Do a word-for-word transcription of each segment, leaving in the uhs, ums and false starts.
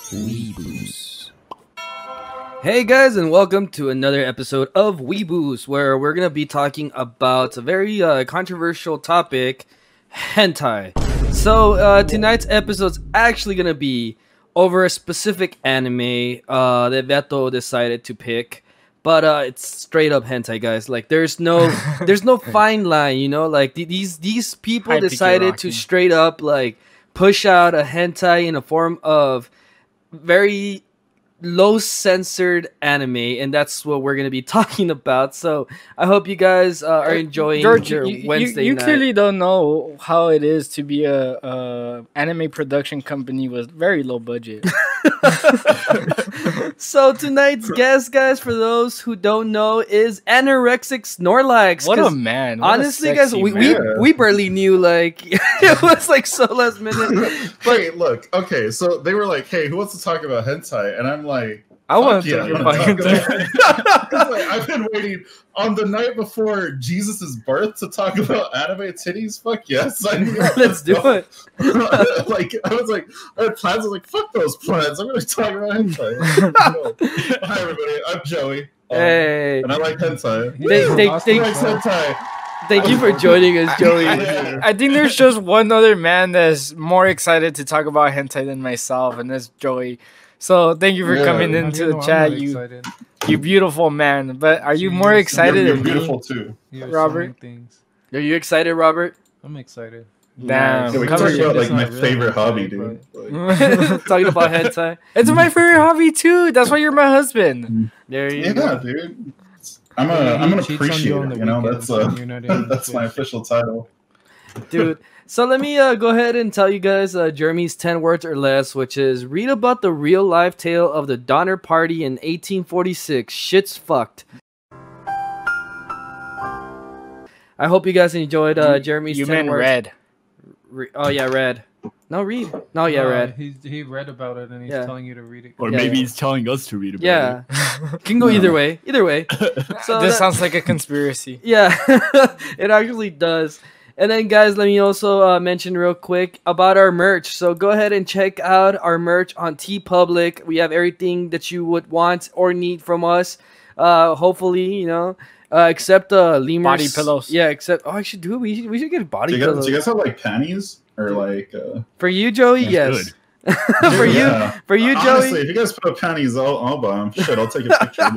WeBooze. Hey guys, and welcome to another episode of WeBooze, where we're gonna be talking about a very uh, controversial topic, hentai. So uh, tonight's episode's actually gonna be over a specific anime uh, that Beto decided to pick, but uh, it's straight up hentai, guys. Like there's no, there's no fine line, you know. Like th- these these people Hype decided to straight up like push out a hentai in a form of very low censored anime, and that's what we're gonna be talking about. So I hope you guys uh, are enjoying George, your you, Wednesday you, you night. clearly don't know how it is to be a, a anime production company with very low budget. So tonight's guest, guys, for those who don't know, is Anorexic Snorlax. What a 'cause man! What honestly, a guys, sexy we, we man. we barely knew. Like it was like so last minute. But Hey, look, okay, so they were like, "Hey, who wants to talk about hentai?" And I'm like, I want to yeah, talk I about wanna talk hentai. about- 'Cause, like, I've been waiting on the night before Jesus' birth to talk about anime titties. Fuck yes, sign me up. let's do go. it. Like I was like, I had plans. I was like, fuck those plans. I'm going to talk about hentai. Hi everybody, I'm Joey. Um, Hey, and I like hentai. They- they- Who they- likes hentai? thank you for joining us, Joey. I, I think there's just one other man that's more excited to talk about hentai than myself, and that's Joey. So thank you for Yeah. coming No, into you the know, I'm chat, not you excited. you beautiful man. But are you Jeez, more you're- excited You're, than you're me? beautiful too. You have Robert? so many things. Are you excited, Robert? I'm excited. Damn. Yeah, we can Cover talk your- about like It's my not really favorite hentai, hobby, dude. Like, Talking about hentai. It's my favorite hobby too. That's why you're my husband. There you yeah, go. dude. I'm a He I'm an cheats on you appreciator. on the You know, weekends that's uh, when you're not in that's my the official title. Dude. So let me uh, go ahead and tell you guys uh, Jeremy's ten words or less, which is read about the real life tale of the Donner Party in eighteen forty-six. Shit's fucked. I hope you guys enjoyed uh, Jeremy's You ten meant words. red. Re- oh yeah, red. No, read. No, yeah, Uh, red. He he read about it and he's Yeah. telling you to read it. Or Yeah, maybe yeah. he's telling us to read about Yeah, can go either way. Either way. So this that- sounds like a conspiracy. Yeah, it actually does. And then, guys, let me also uh, mention real quick about our merch. So go ahead and check out our merch on TeePublic. We have everything that you would want or need from us. Uh, hopefully, you know, uh, except uh, lemurs. Body pillows. Yeah, except oh, I should do. We should, we should get body Do you, guys, pillows do you guys have like panties or like? Uh, for you, Joey. That's Yes. good. for you, yeah. for you, Honestly, Joey. if you guys put up panties, I'll, I'll buy them. Shit, I'll take a picture,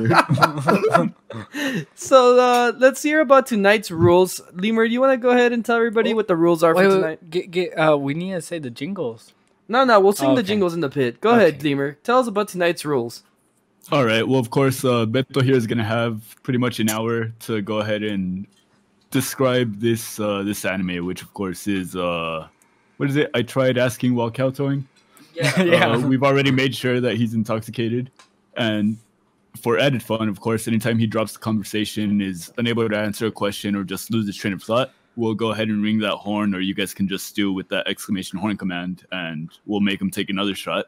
dude. So uh, let's hear about tonight's rules. Lemur, do you want to go ahead and tell everybody Oh. what the rules are Wait, for wait, tonight? get, get, uh, we need to say the jingles. No, no, we'll sing Oh, the okay. jingles in the pit. Go ahead, Okay. Lemur. Tell us about tonight's rules. All right. Well, of course, uh, Beto here is gonna have pretty much an hour to go ahead and describe this uh, this anime, which of course is uh, what is it? I tried asking while kowtowing. Yeah. Yeah. Uh, we've already made sure that he's intoxicated, and for added fun, of course, anytime he drops the conversation, is unable to answer a question or just lose his train of thought, we'll go ahead and ring that horn, or you guys can just do with that exclamation horn command, and we'll make him take another shot.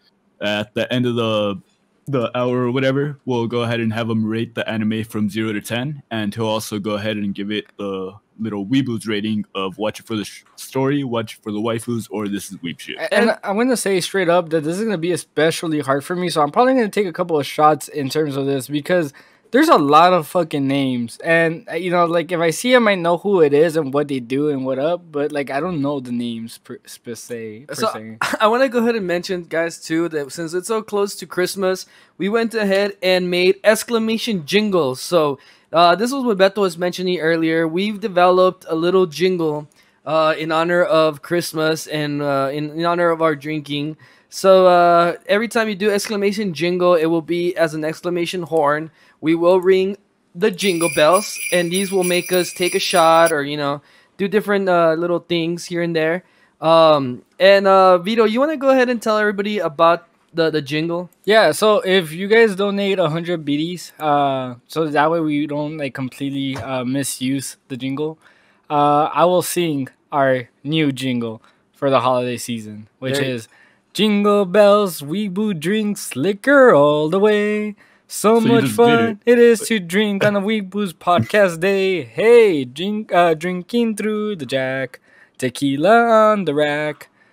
At the end of the the hour or whatever, we'll go ahead and have him rate the anime from zero to ten, and he'll also go ahead and give it the little WeBooze rating of watch it for the sh- story, watch it for the waifus, or this is weep shit. And I'm going to say straight up that this is going to be especially hard for me. So I'm probably going to take a couple of shots in terms of this because there's a lot of fucking names. And, uh, you know, like if I see them, I know who it is and what they do and what up. But, like, I don't know the names per, per se. Per So se. I want to go ahead and mention, guys, too, that since it's so close to Christmas, we went ahead and made exclamation jingles. So uh, this was what Beto was mentioning earlier. We've developed a little jingle uh, in honor of Christmas and uh, in, in honor of our drinking. So uh, every time you do exclamation jingle, it will be as an exclamation horn. We will ring the jingle bells, and these will make us take a shot or, you know, do different uh, little things here and there. Um, and uh, Vito, you want to go ahead and tell everybody about the, the jingle? Yeah, so if you guys donate one hundred B Ds, uh, so that way we don't like completely uh, misuse the jingle, uh, I will sing our new jingle for the holiday season, which There- is Jingle Bells, WeBooze drinks liquor all the way. So, So you much just did fun it is to drink on a WeBooze podcast day. Hey, drink, uh, drinking through the jack, tequila on the rack.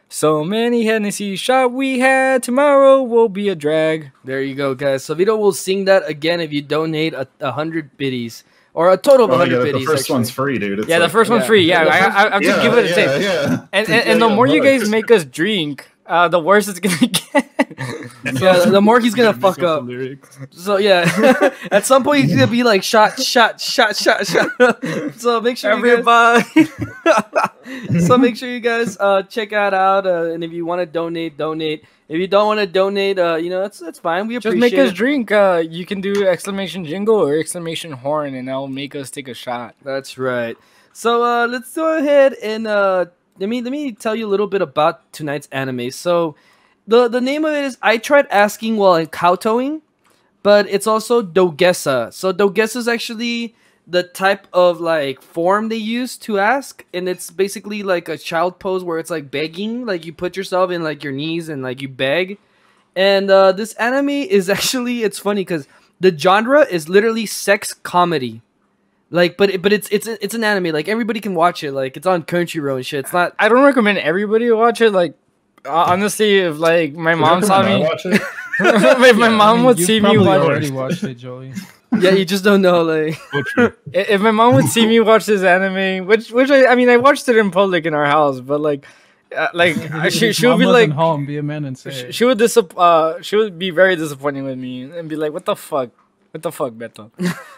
So many Hennessy shot we had. Tomorrow will be a drag. There you go, guys. So Vito will sing that again if you donate a, a hundred biddies. Or a total of Oh, one hundred yeah, biddies. the first actually. one's free, dude. It's Yeah, the like- first one's yeah. free. Yeah, The I, first- I, I have to yeah, give it a yeah, tip. yeah. And, Yeah, and, and the yeah, more you guys bucks. make us drink, uh, the worse it's gonna get. Yeah, the more he's gonna Make fuck the up. lyrics. So yeah, at some point he's gonna be like shot, shot, shot, shot, shot. So make sure you guys, Everybody. so make sure you guys uh, check that out. Uh, and if you want to donate, donate. If you don't want to donate, uh, you know that's that's fine. We Just appreciate make us it. drink. Uh, you can do exclamation jingle or exclamation horn, and that'll make us take a shot. That's right. So uh, let's go ahead and uh, let me let me tell you a little bit about tonight's anime. So the the name of it is I tried asking while in kowtowing, but it's also Dogeza. So Dogeza is actually the type of like form they use to ask, and it's basically like a child pose where it's like begging, like you put yourself in like your knees and like you beg. And uh, this anime is actually it's funny because the genre is literally sex comedy. Like, but it, but it's it's it's an anime. Like everybody can watch it. Like it's on Crunchyroll and shit. It's not. I don't recommend everybody watch it. Like, uh, honestly, if like my Would you mom saw recommend me, I watch it? if my I mom mean, would you see me probably watch, already watched it, Joey. Yeah, you just don't know. Like, Oh, true. if my mom would see me watch this anime, which which I I mean I watched it in public in our house, but like, uh, like she His she would mom be wasn't like. home. Be a man and say. She, it. she would disapp- uh, she would be very disappointed with me and be like, "What the fuck? What the fuck, Beto?"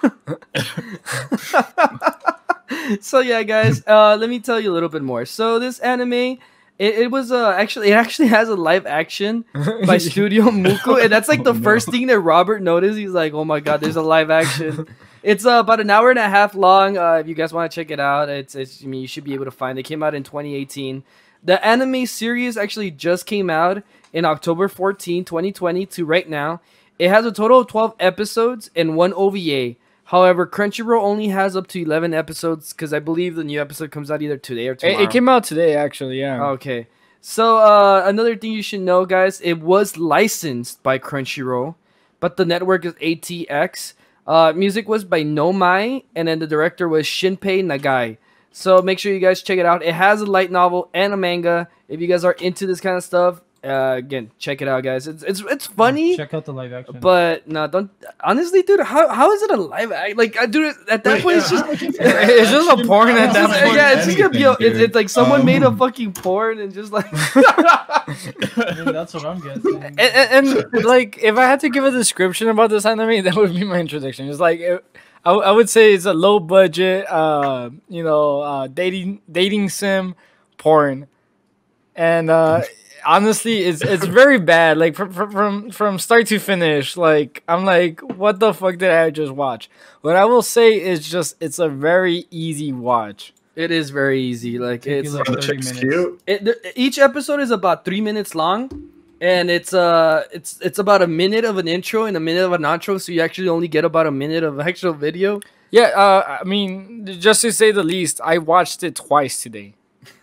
so yeah, guys. Uh, let me tell you a little bit more. So this anime, it, it was uh actually it actually has a live action by Studio Muku, and that's like the Oh, no. first thing that Robert noticed. He's like, "Oh my god, there's a live action." It's uh, about an hour and a half long. Uh, if you guys want to check it out, it's, it's I mean you should be able to find it. It came out in twenty eighteen. The anime series actually just came out in October fourteenth, twenty twenty to right now. It has a total of twelve episodes and one O V A. However, Crunchyroll only has up to eleven episodes because I believe the new episode comes out either today or tomorrow. It, it came out today, actually. Yeah. Okay. So, uh, another thing you should know, guys, it was licensed by Crunchyroll, but the network is A T X. Uh, music was by Nomai, and then the director was Shinpei Nagai. So make sure you guys check it out. It has a light novel and a manga. If you guys are into this kind of stuff, uh, again, check it out, guys. It's it's it's funny. Check out the live action. But no, don't. Honestly, dude, how how is it a live act? Like, I dude, at that Wait, point, yeah, it's just how can- It's just a porn at it's that just- point. yeah, it's just gonna be. A, Anything, it's, it's like someone dude. made a Um, fucking porn and just like. I mean, that's what I'm guessing. And, and, and like, if I had to give a description about this anime, that would be my introduction. It's like, it, I, w- I would say it's a low budget, uh, you know, uh, dating dating sim porn, and uh, honestly, it's it's very bad. Like from from from start to finish, like I'm like, what the fuck did I just watch? What I will say is just it's a very easy watch. It is very easy. Like Take you it's like The thirty chick's minutes. cute. it, th- each episode is about three minutes long, and it's uh it's it's about a minute of an intro and a minute of an outro. So you actually only get about a minute of actual video. Yeah, uh, I mean, just to say the least, I watched it twice today.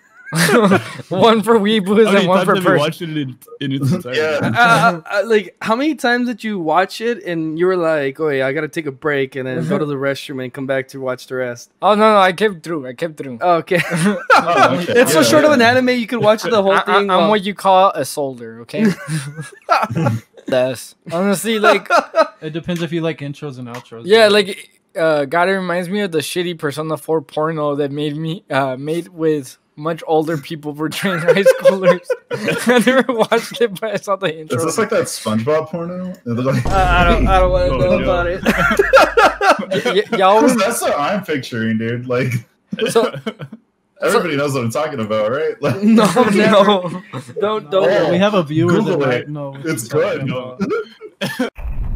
One for WeBooze How and many one times for have you person. watched it in, in its entirety? Yeah. uh, uh, like how many times did you watch it and you were like, "Oh yeah, I gotta take a break and then go to the restroom and come back to watch the rest." Oh no, no, I kept through. I kept through. Okay, Oh, okay. it's so Yeah, short of yeah. an anime you could watch the whole I, thing. am while- what you call a soldier, okay? Yes. Honestly, like, It depends if you like intros and outros. yeah, like, uh, God, it reminds me of the shitty Persona four porno that made me, uh, made with much older people portraying high schoolers. I never watched it, but I saw the intro. Is this like that SpongeBob porno? Like- I don't, I don't want to Oh, know no. about it. Y- y- y'all, That's what I'm picturing, dude. Like so, everybody knows what I'm talking about, right? Like, No, never. no. Don't don't. Oh, we have a viewer Google that it. might know. what It's you're talking good. about.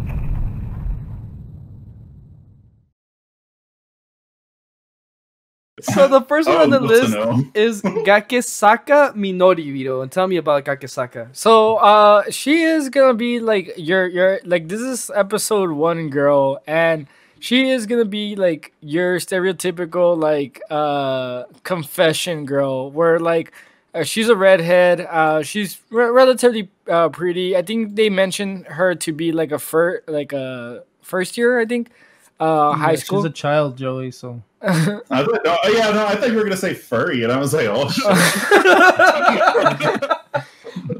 So the first one Oh, on the good to list know. is Gakesaka Minoribiro. And tell me about Gakesaka. So uh she is gonna be like your your like this is episode one girl, and she is gonna be like your stereotypical like uh confession girl where like uh, she's a redhead, uh she's re- relatively uh pretty. I think they mentioned her to be like a fir- like a first year, I think, uh high Yeah, school. She's a child, Joey. So I thought, no, oh, yeah, no, I thought you were gonna say furry, and I was like, oh shit.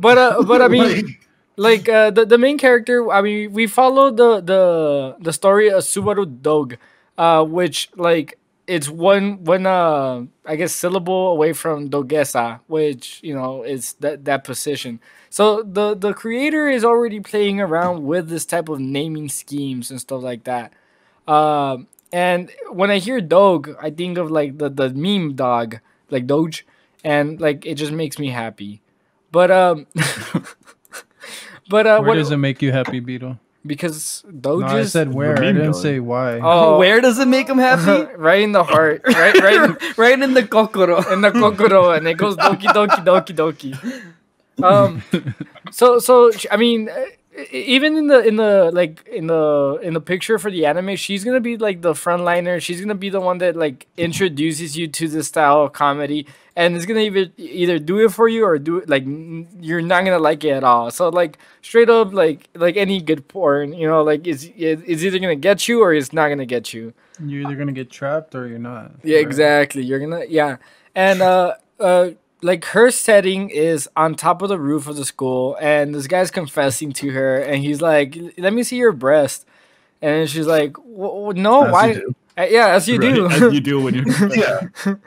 but uh, but I mean, Like, like uh, the the main character. I mean, we follow the the the story of Subaru Dog, uh, which like it's one one uh I guess syllable away from Dogeza, which you know is that that position. So the the creator is already playing around with this type of naming schemes and stuff like that. Um, and when I hear dog, I think of like the the meme dog, like Doge, and like it just makes me happy. But um, but uh, Where what does it make you happy, Beetle? because No, Doge I is said where. I meme didn't dog. say why. oh Where does it make him happy? right in the heart, right right Right in the kokoro. in the kokoro, and it goes doki doki doki doki. Um, so so sh- I mean, uh, e- even in the in the like in the in the picture for the anime, she's gonna be like the frontliner. She's gonna be the one that like introduces you to this style of comedy, and it's gonna either either do it for you or do it like n- you're not gonna like it at all. So like straight up like like any good porn, you know, like it's it- it's either gonna get you or it's not gonna get you. You're either gonna get trapped or you're not. Yeah, right? exactly. You're gonna yeah, and uh uh like her setting is on top of the roof of the school, and this guy's confessing to her, and he's like, "Let me see your breast," and she's like, w- w- "No, As you why?" do. Uh, yeah, as you Right, do. as you do when you're. yeah.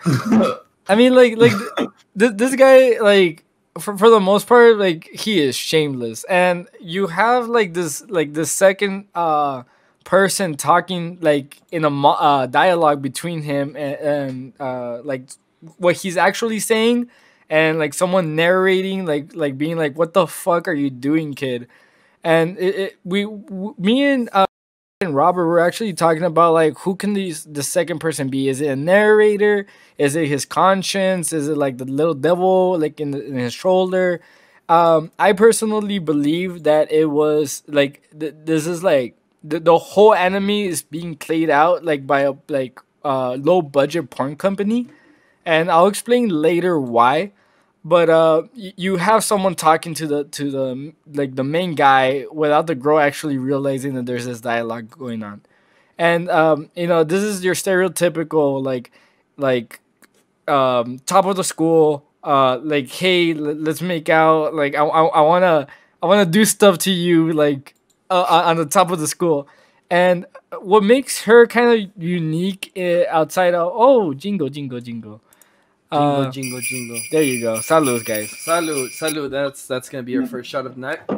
I mean, like like th- this guy like. For, for the most part, like he is shameless, and you have like this like the second uh person talking like in a mo- uh, dialogue between him and, and uh like what he's actually saying, and like someone narrating like like being like, what the fuck are you doing, kid? And it, it we w- me and uh and Robert were actually talking about like who can these the second person be? Is it a narrator? Is it his conscience? Is it like the little devil like in, the, in his shoulder? Um, I personally believe that it was like th- this is like the, the whole anime is being played out like by a like uh low budget porn company, and I'll explain later why. But uh, y- you have someone talking to the to the like the main guy without the girl actually realizing that there's this dialogue going on, and um, you know this is your stereotypical like like um, top of the school uh, like hey l- let's make out like I, I, I wanna I wanna do stuff to you like uh, uh, on the top of the school, and what makes her kind of unique uh, outside of oh jingle jingle jingle. Jingle, Uh, jingle, jingle. there you go. Saludos, guys. Salud, salud. That's that's gonna be our first shot of the night.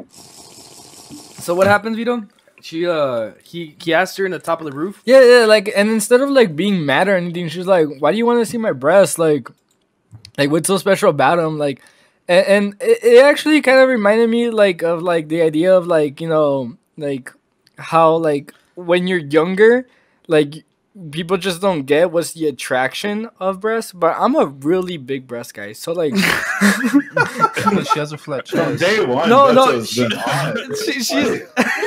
So what happens, Vito? She uh he he asked her in the top of the roof. Yeah, yeah, like, and instead of like being mad or anything, she's like, "Why do you want to see my breasts? Like, like what's so special about them? Like, and, and it, it actually kind of reminded me like of like the idea of like you know like how like when you're younger, like people just don't get what's the attraction of breasts. But I'm a really big breast guy, so like, Because she has a flat From chest. day one, No, no, Beto's she- been on it. She, she's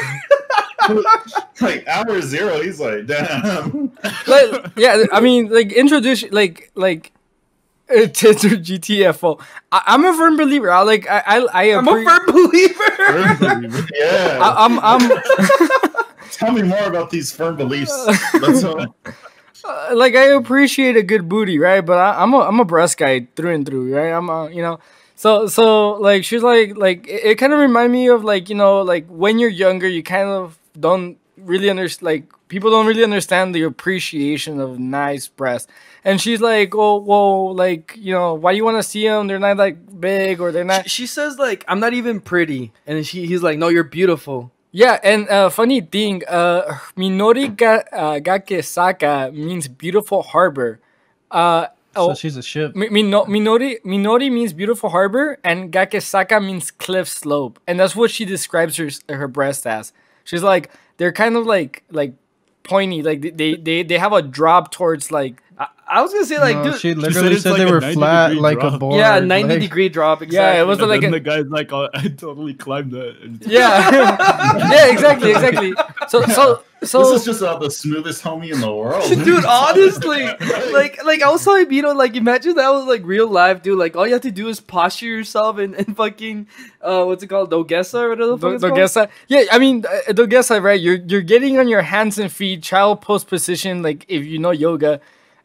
Like hour zero, he's like, damn. like yeah, I mean like introduce like like. uh, Tinder G T F O. I, I'm a firm believer. I like I I, I I'm a appre- firm believer. Yeah. I, I'm I'm Tell me more about these firm beliefs. That's all. uh, like I appreciate a good booty, right? But I, I'm a I'm a breast guy through and through, right? I'm a, you know, so so like she's like like it, it kind of remind me of like you know like when you're younger, you kind of don't really understand like people don't really understand the appreciation of nice breasts. And she's like, oh well, like you know, why do you want to see them? They're not like big or they're not. She, she says like I'm not even pretty, and she he's like, no, you're beautiful. Yeah, and uh, funny thing, uh, Minori ga, uh, Gakesaka means beautiful harbor. Uh, So oh, she's a ship. Mi- Mino- Minori Minori means beautiful harbor, and Gakesaka means cliff slope, and that's what she describes her her breast as. She's like they're kind of like like pointy, like they they they have a drop towards like I, I was gonna say like, No, dude, she said literally it's said like they a were ninety flat degree like a drop. board. yeah, ninety like, degree drop. Exactly. Yeah, it was And like then a- the guy's like, oh, I totally climbed that. And- yeah yeah exactly exactly. So so so This is just about the smoothest homie in the world. Dude, honestly, like, like I was telling Vito, like, imagine that was like real life, dude. Like, all you have to do is posture yourself and, and fucking, uh, what's it called, Dogeza or whatever the fuck it's called? Dogeza, yeah, I mean uh, Dogeza, right? You're you're getting on your hands and feet, child pose position, like if you know yoga,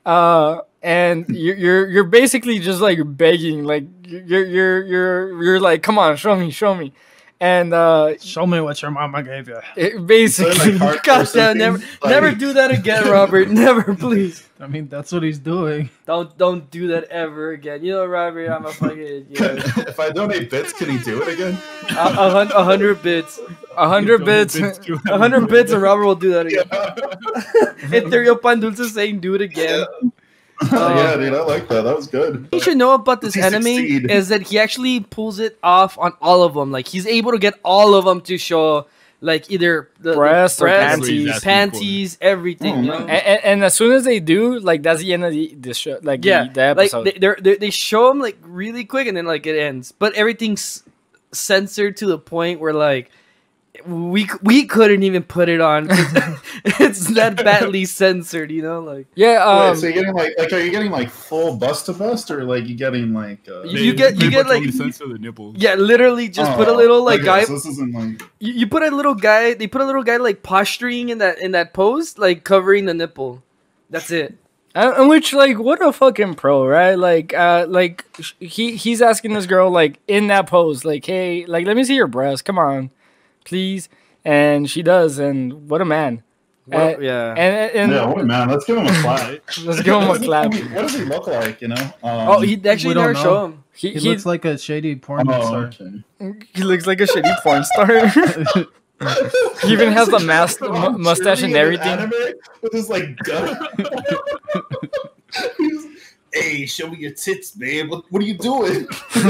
uh, and you're you're you're basically just like begging, like you're you're you're you're like, come on, show me, show me, and uh, Show me what your mama gave you. it basically. Like, God damn, never, Like- never do that again, Robert. Never, please. I mean, that's what he's doing. Don't, don't do that ever again. You know, Robert, I'm a fucking, you know, If I donate bits, can he do it again? a, a, hun- a hundred bits, A hundred bits. a hundred bits, and Robert will do that again. Ethereal Pan Dulce saying, do it again. yeah, dude, I like that. That was good. What you should know about this Does he anime succeed? is that he actually pulls it off on all of them. Like he's able to get all of them to show, like either the Breasts the or breasts, panties. panties, everything. Oh, you know? man. And, and, and as soon as they do, like that's the end of the, the show, like Yeah, the, the like episode. they they're, they they show them like really quick and then like it ends, but everything's censored to the point where like we we couldn't even put it on. 'Cause it's that badly censored, you know. Like yeah, um, Wait, so you're getting like, like, are you getting like full bust to bust, or like you getting like? Uh, You- you get- you pretty get, much like- only censor the nipples. yeah, literally just put a Oh, little like okay, guy. So this isn't like. You, you put a little guy. They put a little guy like posturing in that in that pose, like covering the nipple. That's it. and, and which like what a fucking pro, right? Like, uh, like sh- he he's asking this girl like in that pose, like, hey, like let me see your breast, come on, please, and she does, and what a man. Well, Uh, yeah. And, and, Yeah, what man? Let's give him a clap. let's give him a clap. What does he look like? You know? Um, Oh, he actually we don't never know. show him. He, He, he, looks like a shady porn Oh, star. okay. he looks like a shitty porn star. He even has the mas- mu- mustache and Cheerleading in everything. anime with his like. He's, hey, show me your tits, babe. What, what are you doing?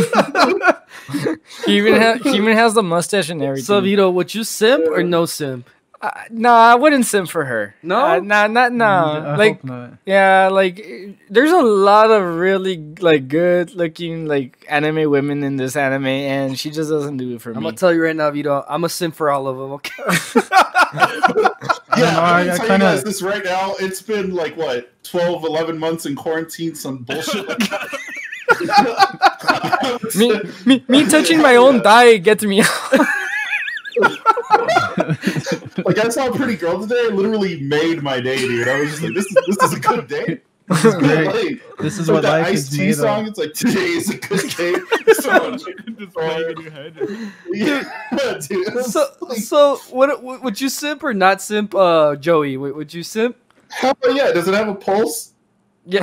He even ha- he even has the mustache and everything. So Vito, would you simp or no simp? Uh, no, I wouldn't sim for her. No? uh, nah, not no. I like, hope not. yeah, like eh, there's a lot of really like good looking like anime women in this anime, and she just doesn't do it for I'm me. gonna tell you right now, Vito. I'm a simp for all of them. Okay. I don't know, I- I'm I telling kinda- you guys this right now. It's been like what twelve, eleven months in quarantine, some bullshit like that. me, me, me touching my own thigh gets me. Like I saw a pretty girl today. It literally made my day, dude. I was just like, this is this is a good day. This is great. Like, This is like what that life Ice is T made song. of. It's like today is a good day. So, Just playing in your head. yeah, dude. It was So, like, so what, what would you simp or not simp, uh, Joey? Would, would you simp? hell yeah. Does it have a pulse? Yeah.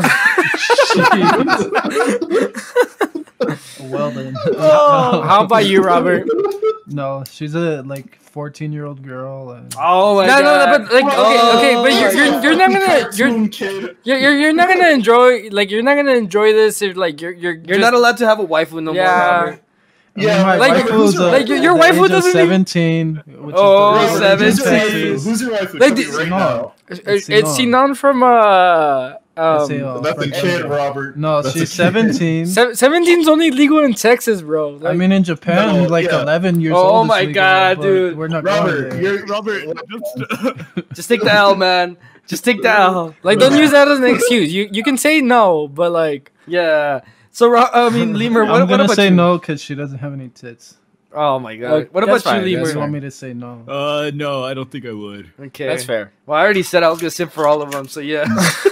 Well then. Oh. How about you, Robert? No, she's a like fourteen year old girl. And Oh my No, no, god. no, but like, okay, Oh, okay, but you're, you're, you're not gonna, you're, Cartoon kid. you're, you're, you're not gonna enjoy, like, you're not gonna enjoy this if, like, you're, you're, You're not allowed to have a wife with no Yeah. more. Robert. I mean, Yeah, my like- waifu is, uh, like, your- your at the waifu age of doesn't even- seventeen. Which Oh, is the- seventeen. Who's your waifu? Texas. Who's your waifu? Like Tell me the- right No. now. It's, It's it's Sinon from, uh, Let's see, um, uh, That's a from kid, India. Robert. No, That's a she's kid. seventeen. se- seventeen's only legal in Texas, bro. I Like, mean, in Japan, No, like yeah. eleven years Oh old. is my legal, God, but dude. We're not Robert, going there. you're Robert, just Just take the L, man. Just take the L. like, don't use that as an excuse. You, you can say no, but like, Yeah. So, Ro- I mean, Lemur, what, I'm what gonna about say you? no because she doesn't have any tits. Oh my god. Okay, What that's about fine, you, that's You Lemur? want me to say no? Uh, no, I don't think I would. Okay. that's fair. Well, I already said I was gonna simp for all of them, so yeah.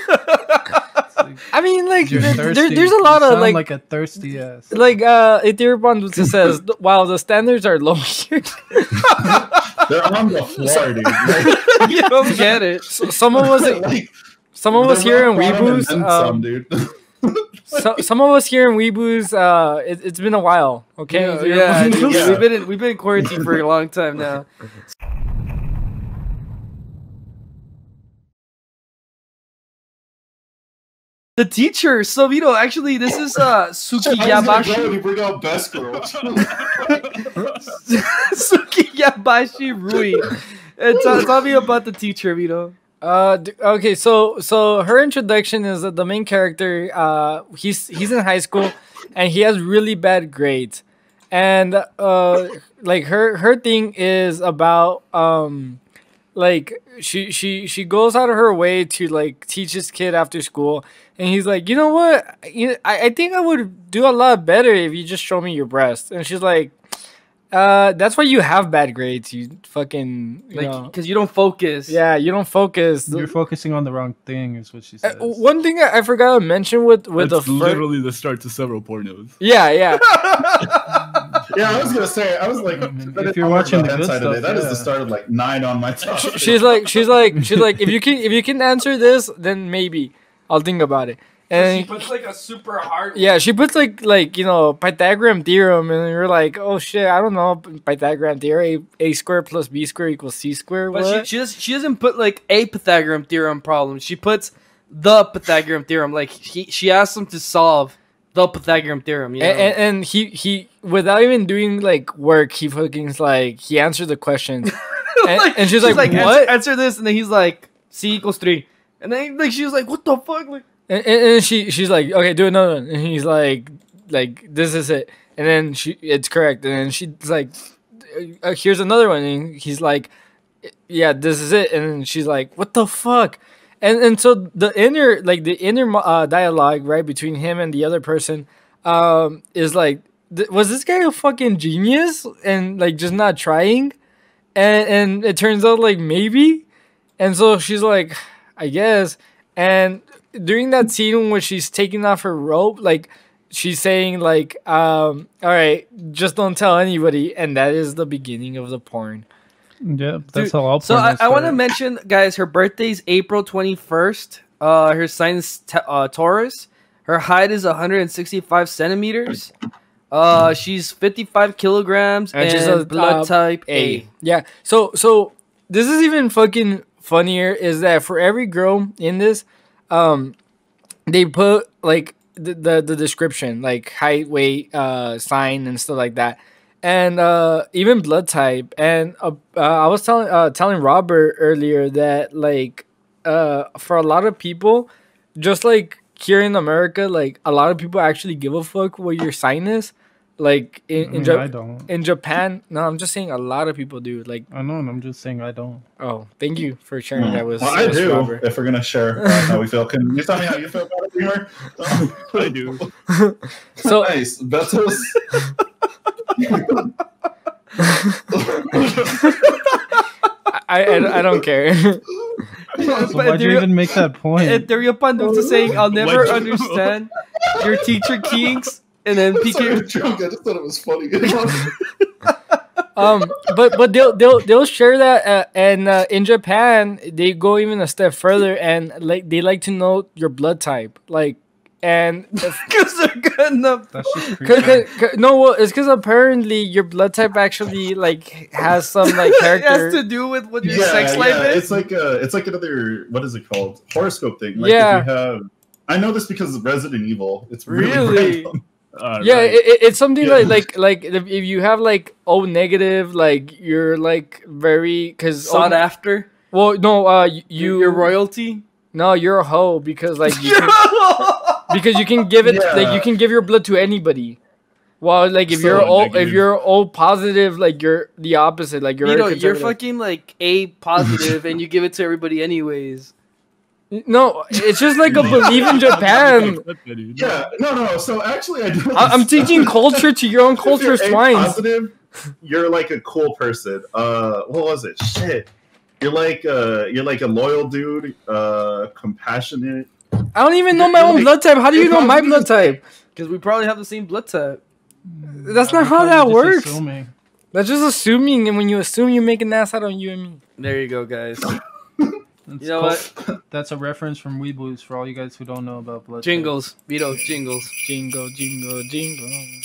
I mean, like, You're there, there- thirsty. there's a You lot of sound like, like a thirsty ass. like, uh, Ethereum Dulce says, while the standards are low here, They're on the floor, dude. Like, You don't get it. some of us, like, some of us here in they're rock bottom and WeBooze, then um, some, dude. so, some of us here in WeBooze, uh, it, it's been a while. Okay, Yeah, You're- yeah, dude, Yeah. we've been in, we've been in quarantine for a long time now. The teacher, so Vito, actually, this is uh Suki I was gonna go Yabashi. and you bring out best girl. Suki Yabashi Rui. And tell, tell me about the teacher, Vito. Uh, d- okay, so so her introduction is that the main character, uh, he's he's in high school, and he has really bad grades, and uh, like her her thing is about um, like she she she goes out of her way to like teach this kid after school, and he's like, you know what, you, I I think I would do a lot better if you just show me your breast, and she's like. Uh, that's why you have bad grades. You fucking you Like, know. because you don't focus. Yeah, you don't focus. You're focusing on the wrong thing, is what she Uh, says. one thing I, I forgot to mention with with That's the fir- literally the start to several pornos. yeah, yeah. Yeah, I was gonna say. I was like, mean, that if is you're all watching about the good hentai today, stuff, that is yeah. the start of like nine on my top. Sh- she's like, she's like, she's like, if you can, if you can answer this, then maybe I'll think about it. And puts like a super hard. yeah, she puts like like you know Pythagorean theorem, and you're like, oh shit, I don't know Pythagorean theorem. A, a squared plus b squared equals c squared. But What? she, she, does, she doesn't put like a Pythagorean theorem problem. She puts the Pythagorean theorem. Like he, she asks him to solve the Pythagorean theorem. You know? and, and, and he he without even doing like work, he fucking's like he answered the questions, and, Like, and she's, like, "Answer, what? answer this," and then he's like, "C equals three," and then like she was like, "What the fuck?" Like, And, and, and she she's like, okay, do another one. And he's like, like this is it. And then she it's correct. And then she's like, uh, here's another one. And he's like, yeah, this is it. And then she's like, what the fuck? And and so the inner like the inner uh, dialogue right between him and the other person um is like, th- was this guy a fucking genius and like just not trying? And and it turns out like maybe. And so she's like, I guess. And during that scene when she's taking off her rope, like she's saying like, um, all right, just don't tell anybody. And that is the beginning of the porn. Yeah, that's Dude, how all so I, pornos I want to start. mention, guys, her birthday's April twenty-first. Uh, her sign is t- uh, Taurus. Her height is one hundred sixty-five centimeters. Uh, she's fifty-five kilograms and, And she's a, blood uh, type A. A. Yeah. So so this is even fucking funnier is that for every girl in this, um, they put like the the, the description, like height, weight, uh, sign, and stuff like that, and uh, even blood type. And uh, uh, I was telling uh, telling Robert earlier that like uh, for a lot of people, just like here in America, like a lot of people actually give a fuck what your sign is. Like in in, Mm, Ja- I don't. in Japan, no, I'm just saying a lot of people do. Like, I know, and I'm just saying I don't. oh, thank you for sharing that with Well, I us, do. Robert. If we're gonna share uh, how we feel, can you tell me how you feel about it, Beamer? I do. So Nice, Betos. I, I I don't care. So But why'd you there- even make that point? And Dario Panduk's saying, "I'll never Why'd you- understand your teacher kinks," and then I'm sorry, P K. joke. I just thought it was funny. um, but but they'll they'll they'll share that, uh, and uh, in Japan they go even a step further and like they like to know your blood type, like and if, Because they're good enough. That's just Cause, creepy. cause, cause- no, well, it's because apparently your blood type actually like has some like It has character. to do with what your yeah, sex life yeah, is. it's like a, it's like another, what is it called? Horoscope thing. Like Yeah. If you have, I know this because of Resident Evil. It's really, Really? random. Uh, Yeah, right. it, it- it's something Yeah. like like like if, if you have like O negative, like you're like very because Sought after. well, no, uh, you, You, your royalty. no, you're a hoe because like you can, because you can give it like Yeah. you can give your blood to anybody. Well, like if So you're O if negative. you're O positive, like you're the opposite, like you're You very know, you're conservative. fucking like A positive, and you give it to everybody anyways. No, it's just like a belief in Japan. Yeah, no, no. So actually, I do. I- I'm teaching culture to your own If culture, you're A swines. positive, you're like a cool person. Uh, what was it? Shit. You're like uh, you're like a loyal dude. Uh, compassionate. I don't even know my own blood type. How do you know my blood type? Because we probably have the same blood type. That's not I'm how probably that just works. assuming. That's just assuming, and when you assume, you make an ass out of you and me. There you go, guys. It's You know called- That's a reference from WeBooze for all you guys who don't know about blood. Jingles, Vito, jingles. Jingle, jingle, jingle.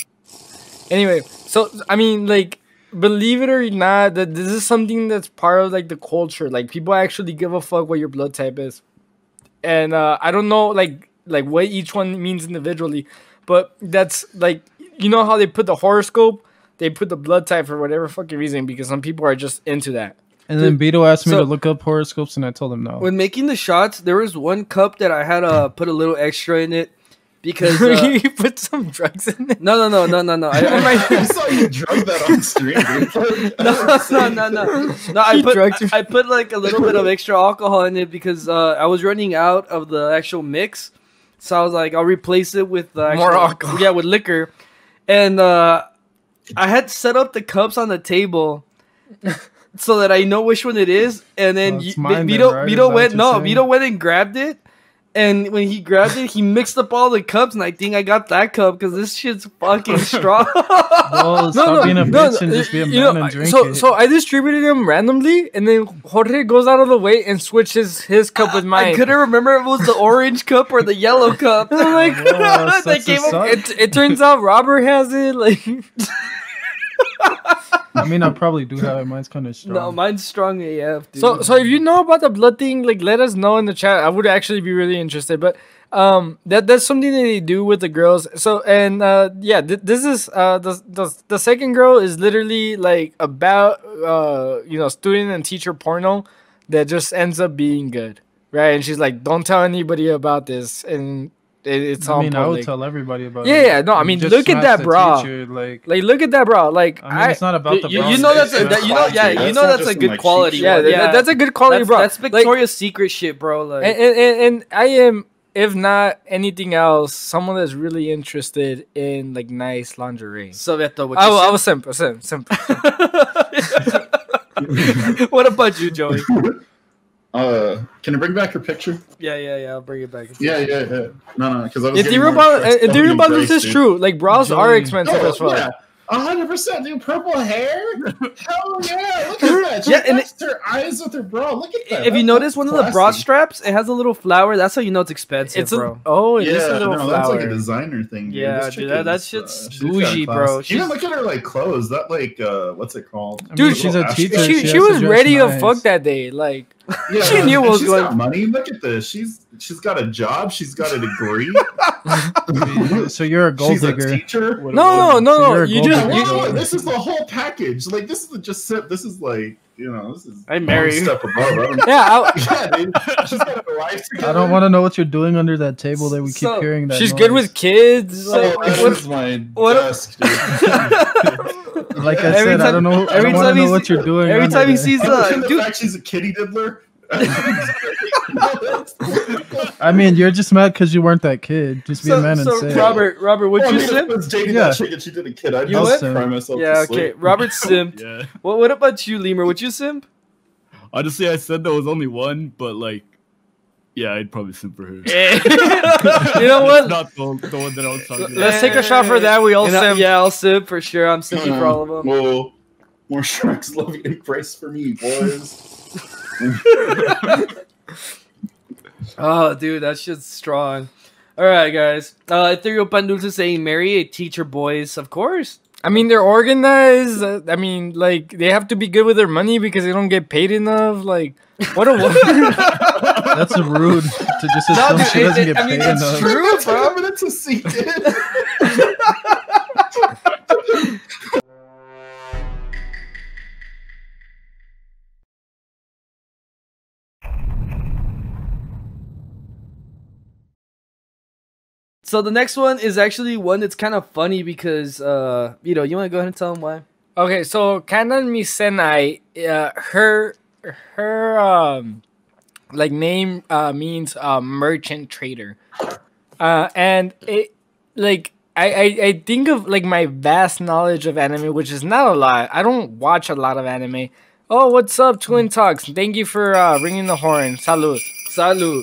Anyway, so I mean, like, believe it or not, that this is something that's part of like the culture. Like, people actually give a fuck what your blood type is, and uh, I don't know, like, like what each one means individually, but that's like, you know how they put the horoscope, they put the blood type for whatever fucking reason because some people are just into that. And then Beto asked me So- to look up horoscopes, and I told him no. When making the shots, there was one cup that I had to put a little extra in it because. Uh, you put some drugs in it. no, no, no, no, no, no. I, I I might. saw you drug that on stream, dude. No, no, no, no. No, I He put drugged you. I, I put like a little bit of extra alcohol in it because uh, I was running out of the actual mix, so I was like, I'll replace it with uh, More actual- alcohol. Yeah, with liquor, and uh, I had set up the cups on the table so that I know which one it is, and then Oh, it's you, mine Vito, then, right? Vito Is that went what no, you're Vito saying? went and grabbed it, and when he grabbed it, he mixed up all the cups, and I think I got that cup because this shit's fucking strong. Well, stop being a bitch and just be a you man know, and drink so it. so I distributed them randomly, and then Jorge goes out of the way and switches his cup with mine. I couldn't remember if it was the orange cup or the yellow cup. I'm like, Whoa, they sucks to gave him. suck. it, it turns out Robert has it. Like, I mean, I probably do have it. Mine's kind of strong. No, mine's strong A F, dude. so so if you know about the blood thing, like, let us know in the chat. I would actually be really interested. But um, that that's something that they do with the girls. So and uh, yeah, th- this is uh the, the the second girl is literally like about uh you know student and teacher porno that just ends up being good, right? And she's like, don't tell anybody about this, and it, it's all I mean, I would public. tell everybody about Yeah, it. yeah, no, I You mean, just look at smashed that the bra. teacher, like, Like, look at that, bro. Like, I mean, it's not about the you, bra. you know that's It's- a, that, it's you know yeah quality. you That's know not that's just a some, good like, quality cheap yeah, one. that- Yeah, that's a good quality that's, bra. that's Like- Victoria's Secret shit, bro. Like, and, and, and, and I am, if not anything else, someone that's really interested in like nice lingerie. so Beto, what I, you wa- I said? was simp, simp, simp. What about you, Joey? Uh, can you bring back your picture? Yeah, yeah, yeah. I'll bring it back. Yeah, yeah, yeah. No, no, because I was. getting Ethereum more bundle, stressed out Ethereum than bundles Bryce, is dude. true. Like, bras are Joey. expensive Oh, as fuck. yeah. A hundred percent, dude. Purple hair. Hell yeah! Look at that. She Yeah, and touched her eyes with her bra. Look at that. If you That- notice that's one of the bra classy. straps, it has a little flower. That's how you know it's expensive, It's a, bro. oh, it Yeah, is a little no, flower. that's like a designer thing. Dude. Yeah, This dude, chick that- that is, shit's she's got bougie, class. bro. Even She's- look at her like clothes. That like uh, what's it called? I mean, Dude, she's a she- teacher. she, she, she has to was dress ready nice. to fuck that day. Like, Yeah, She knew what and was she's going- got money. Look at this. She's she's got a job. She's got a degree. So you're a gold she's a digger. teacher. no, no, no, So no. you're a You gold just, Yeah, you, whoa, whoa, this is the whole package. Like this is the just sip. This is like you know this is I marry one step above. I don't, yeah, I, yeah, dude. She's got a life together. I don't want to know what you're doing under that table that we keep So, hearing. That she's good noise. with kids. So- like, Oh, what- this is my what- desk, dude. Like I Every said, I time- don't know. I every don't want time to he know what see- you're doing. every under time he there. sees And uh, the dude, fact she's a kitty diddler. I mean, you're just mad because you weren't that kid. Just be a so, man and so say it. Robert, Robert, would Well, I you mean, if simp? it was dating Yeah. that chick and she did a kid, I'd You just would? cry myself Yeah, to okay. sleep. Robert simped. Yeah. What, what about you, Lemur? Would you simp? Honestly, I said there was only one, but like, yeah, I'd probably simp for her. you know what? It's not the, the one that I was talking about. Let's take a shot for that. We all And I- simp. yeah, I'll simp for sure. I'm simping for all of them. Whoa. More Shrek's love and grace for me, boys. Oh, dude, that shit's strong. All right, guys. Uh, Ethereal Pandulce is saying marry a teacher, boys. Of course. I mean, they're organized. Uh, I mean, like, they have to be good with their money because they don't get paid enough. Like, what a That's rude to just No, assume dude, she it- doesn't it- get I mean, paid it's enough. true. That's bro. a minute to sink in. So the next one is actually one that's kind of funny because, uh, you know, you want to go ahead and tell them why? Okay, so Kanan Misenai, uh, her, her, um, like, name uh, means uh, merchant trader. Uh, and it, like, I, I, I think of, like, my vast knowledge of anime, which is not a lot. I don't watch a lot of anime. Oh, what's up, Twin Talks? Thank you for uh, ringing the horn. Salud. Salud.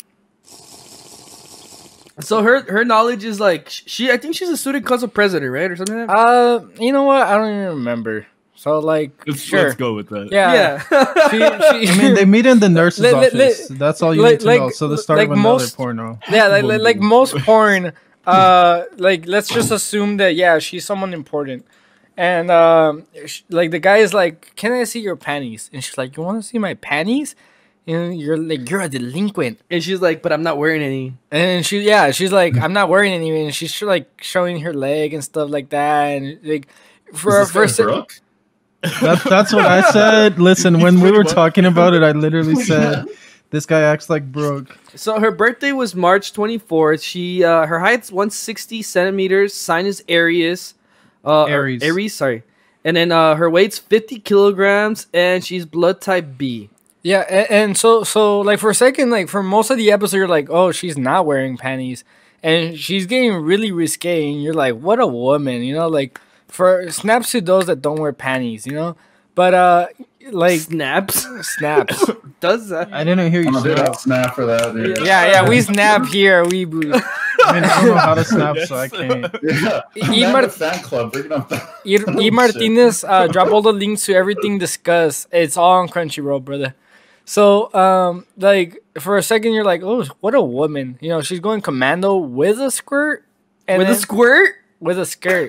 So her her knowledge is like she I think she's a student council president, right, or something like that. Uh, you know what? I don't even remember. So, like, Let's, sure. let's go with that. Yeah. Yeah. She, she, I mean, they meet in the nurse's Let- let- office. let- That's all you like- need to like- know. So the start like of another most- porno. yeah, like, like, like most porn, uh, like, let's just assume that, yeah, she's someone important. And, um, sh- like, the guy is like, can I see your panties? And she's like, you want to see my panties? And you're like, you're a delinquent. And she's like, but I'm not wearing any. And she, yeah, she's like, I'm not wearing any. And she's like showing her leg and stuff like that. And, like, for Is for this guy Brooke? That, that's what I said. Listen, when we were talking about it, I literally said, this guy acts like Brooke. So her birthday was March twenty-fourth. She uh, her height's one hundred sixty centimeters. Sign is Aries. Uh, or Aries. Aries, sorry. And then uh, her weight's fifty kilograms, and she's blood type B. Yeah, and, and so so like for a second, like for most of the episode, you're like, oh, she's not wearing panties, and she's getting really risque, and you're like, what a woman, you know, like for snaps to those that don't wear panties, you know. But uh, like snaps, snaps. Does that? I didn't hear you. I'm Snap. a snap for that, dude. Yeah, yeah, we snap here. We boo. I mean, I don't know how to snap, so I can't. Yeah, E. I'm Mar- a fan club. Bringing up that. E. Oh, E. shit. Martinez, uh, drop all the links to everything discussed. It's all on Crunchyroll, brother. So, um, like for a second, you're like, oh, what a woman. You know, she's going commando with a squirt and With a then- squirt? with a skirt.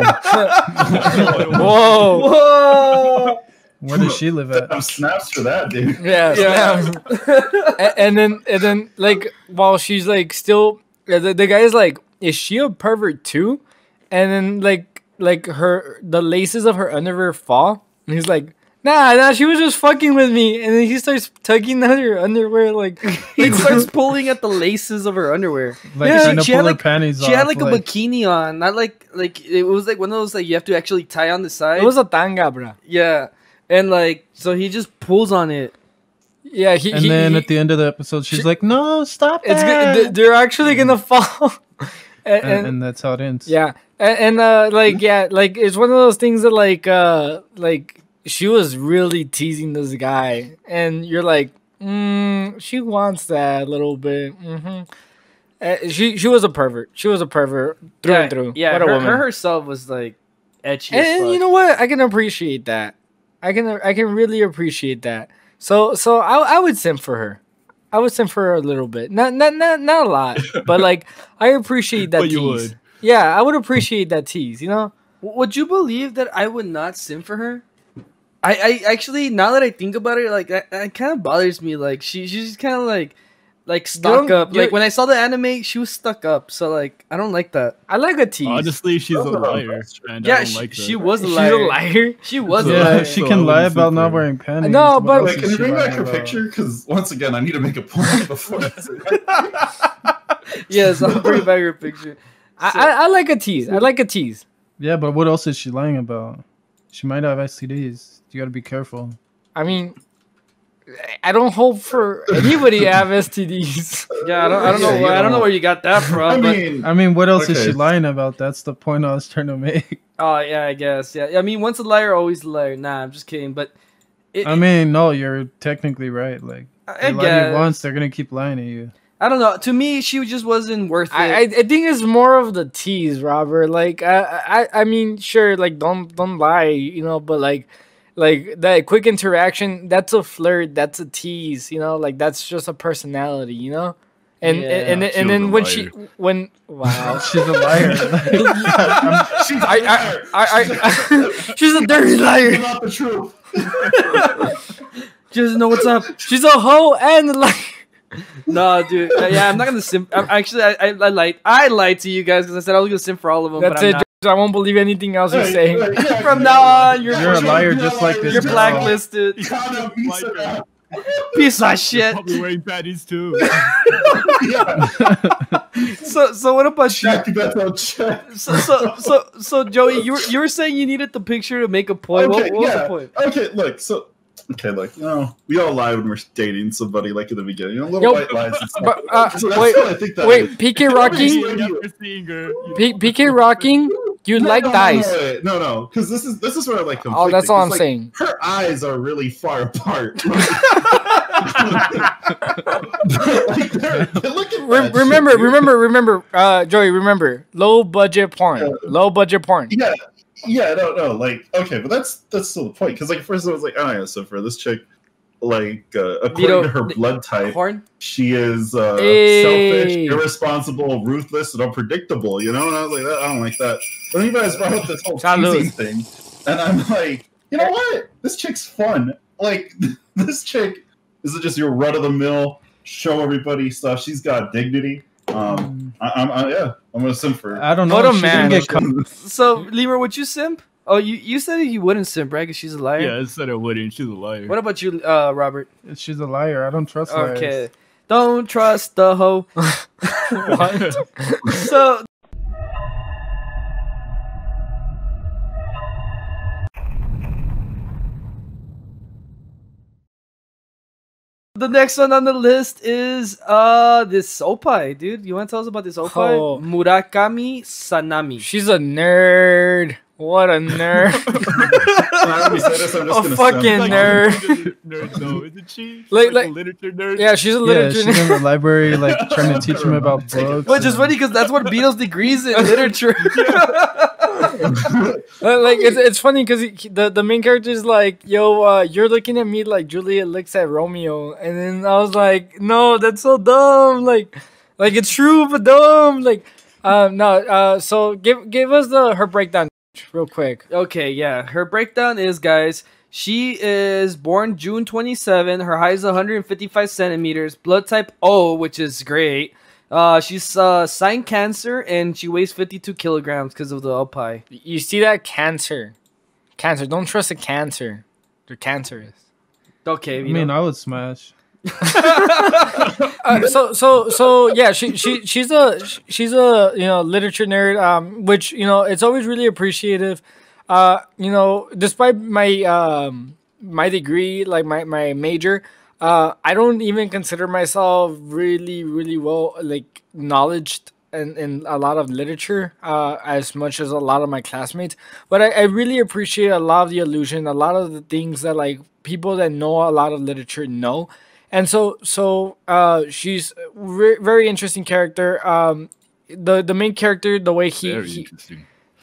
Oh, Whoa. Whoa! Where does she live at? I'm snaps for that, dude. Yeah, Yeah. snaps. A- and then and then like while she's like still the, the guy is like, is she a pervert too? And then like like her the laces of her underwear fall and he's like, nah, nah, she was just fucking with me. And then he starts tugging at her underwear like He starts pulling at the laces of her underwear. Like Yeah, trying to she pull had her like- panties She off. had like a like, bikini on, not like like it was like one of those like you have to actually tie on the side. it was a tanga, bro. yeah, and like so he just pulls on it. Yeah, he, And he, then he- at the end of the episode, she's she- like, "No, stop it's that!" good. They're actually gonna fall. and, and, and that's how it ends. Yeah, and, and uh, like yeah, like it's one of those things that like uh, like she was really teasing this guy, and you're like, mm, she wants that a little bit. hmm Uh, she she was a pervert. She was a pervert through yeah, and through. Yeah, what a her, woman. her herself was like etchy. and, as and fuck. you know what? I can appreciate that. I can I can really appreciate that. So so I I would simp for her. I would simp for her a little bit. Not not not not a lot, but like I appreciate that But tease. you would. Yeah, I would appreciate that tease. You know. Would you believe that I would not sim for her? I, I actually now that I think about it, like that, that kind of bothers me. Like she she's kind of like like stuck don't- up. you- Like when I saw the anime, she was stuck up. So like I don't like that. I like a tease. Honestly, she's a Oh, liar. that's true. And I Yeah, don't she, like she that. was a She's liar. a liar. She was a Yeah, liar. she So I can lie wouldn't about simp not for her. wearing panties. No, What but- else Wait, is can you she bring lying back her about? picture? Because once again, I need to make a point before. Yes, I'll bring back her picture. I, I I like a tease. I like a tease. Yeah, but what else is she lying about? She might have S T Ds. You gotta be careful. I mean, I don't hope for anybody to have S T Ds. Yeah, I don't I don't know Yeah, where, you I don't know don't- where you got that from. I but, mean, I mean, what else is Okay. she lying about? That's the point I was trying to make. oh yeah, I guess. Yeah, I mean, once a liar, always a liar. Nah, I'm just kidding. But it, I mean, no, you're technically right. Like, I, I they lie to you guess. once, they're gonna keep lying to you. I don't know. To me, she just wasn't worth it. I, I I think it's more of the tease, Robert. Like I I I mean, sure, like don't don't lie, you know, but like like that quick interaction, that's a flirt, that's a tease, you know, like that's just a personality, you know. And Yeah, and, and, she and was then a when liar. she when wow. She's a liar. she's I, I, I, I, she's a dirty liar. not the truth. She doesn't know what's up. She's a hoe and a liar. No, dude. Uh, yeah, I'm not gonna sim. I'm, actually, I, I, I lied. I lied to you guys because I said I was gonna sim for all of them. That's but I'm it. not. I won't believe anything else you Hey, say. hey, yeah, From yeah, now yeah. on, you're You're a liar You're a just like liar, this you're girl. blacklisted. Kinda piece of that. Piece of shit. Probably wearing panties too. Yeah. So, so what about you? Check, Beto, check. So, so, so, so, Joey, you were you were saying you needed the picture to make a point. Okay, what, what was yeah. the point? Okay, look, so okay, look, you know, we all lie when we're dating somebody, like in the beginning. You know, little Yo, white lies and stuff. But, uh, So that's wait, what I think that is. wait, P K Rocking, Wait, After seeing her, you P- know, PK Rocking, you No, like no, thighs. No, wait, no, no, because this is this is where like Oh, that's all I'm like, saying. Her eyes are really far apart. Like, they're- they're looking Re- at remember, shit, dude. remember, remember, uh, Joey, remember, low budget porn, low budget porn. Yeah, yeah, no, no, like okay, but that's that's still the point. Because like first I was like, oh yeah, so for this chick, like uh, according Vito, to her the- blood type, Horn. she is uh, Hey. selfish, irresponsible, ruthless, and unpredictable. You know, and I was like, that, I don't like that. But then you guys brought up this whole Salud. teasing thing, and I'm like, you know what? This chick's fun. Like this chick is just your run of the mill, show everybody stuff. She's got dignity. Um, I, I'm I, yeah, I'm gonna sim for her. I don't know. What a She man. didn't get caught. So, Lemur, would you simp? Oh, you, you said you wouldn't simp, right? Because she's a liar. yeah, I said I wouldn't. She's a liar. What about you, uh, Robert? She's a liar. I don't trust liars. Okay. Don't trust the hoe. What? So, the next one on the list is uh this opai, dude. You want to tell us about this opai? Oh. Murakami Sanami. She's a nerd. What a nerd. I already said this, I'm just A gonna fucking send it. nerd. Nerd, no, isn't she? She's Like- like, like- a literature nerd. Yeah, she's a Yeah, literature she's in nerd. the library, like trying to teach him about Take it. books. Which is and- funny because that's what Beatles degrees in literature. Uh, like it's it's funny because the the main character is like, yo, uh, you're looking at me like Juliet looks at Romeo, and then I was like, no, that's so dumb. Like, like it's true but dumb. Like, um, no. Uh, so give give us the her breakdown real quick. Okay, yeah. Her breakdown is, guys, she is born June twenty-seventh. Her height is one hundred fifty-five centimeters. Blood type O, which is great. Uh, she's uh, sign Cancer, and she weighs fifty-two kilograms because of the Alpi. You see that cancer, cancer. Don't trust a cancer. They're cancerous. Okay, I you mean, know. I would smash. Uh, so so so yeah, she she she's a she's a you know literature nerd, um, which you know it's always really appreciative. Uh, you know, despite my um my degree, like my my major, uh, I don't even consider myself really really well like knowledged in, in a lot of literature, uh, as much as a lot of my classmates. But I, I really appreciate a lot of the illusion, a lot of the things that like people that know a lot of literature know. And so, so uh, she's a re- very interesting character. Um, the the main character, the way he, Very he interesting.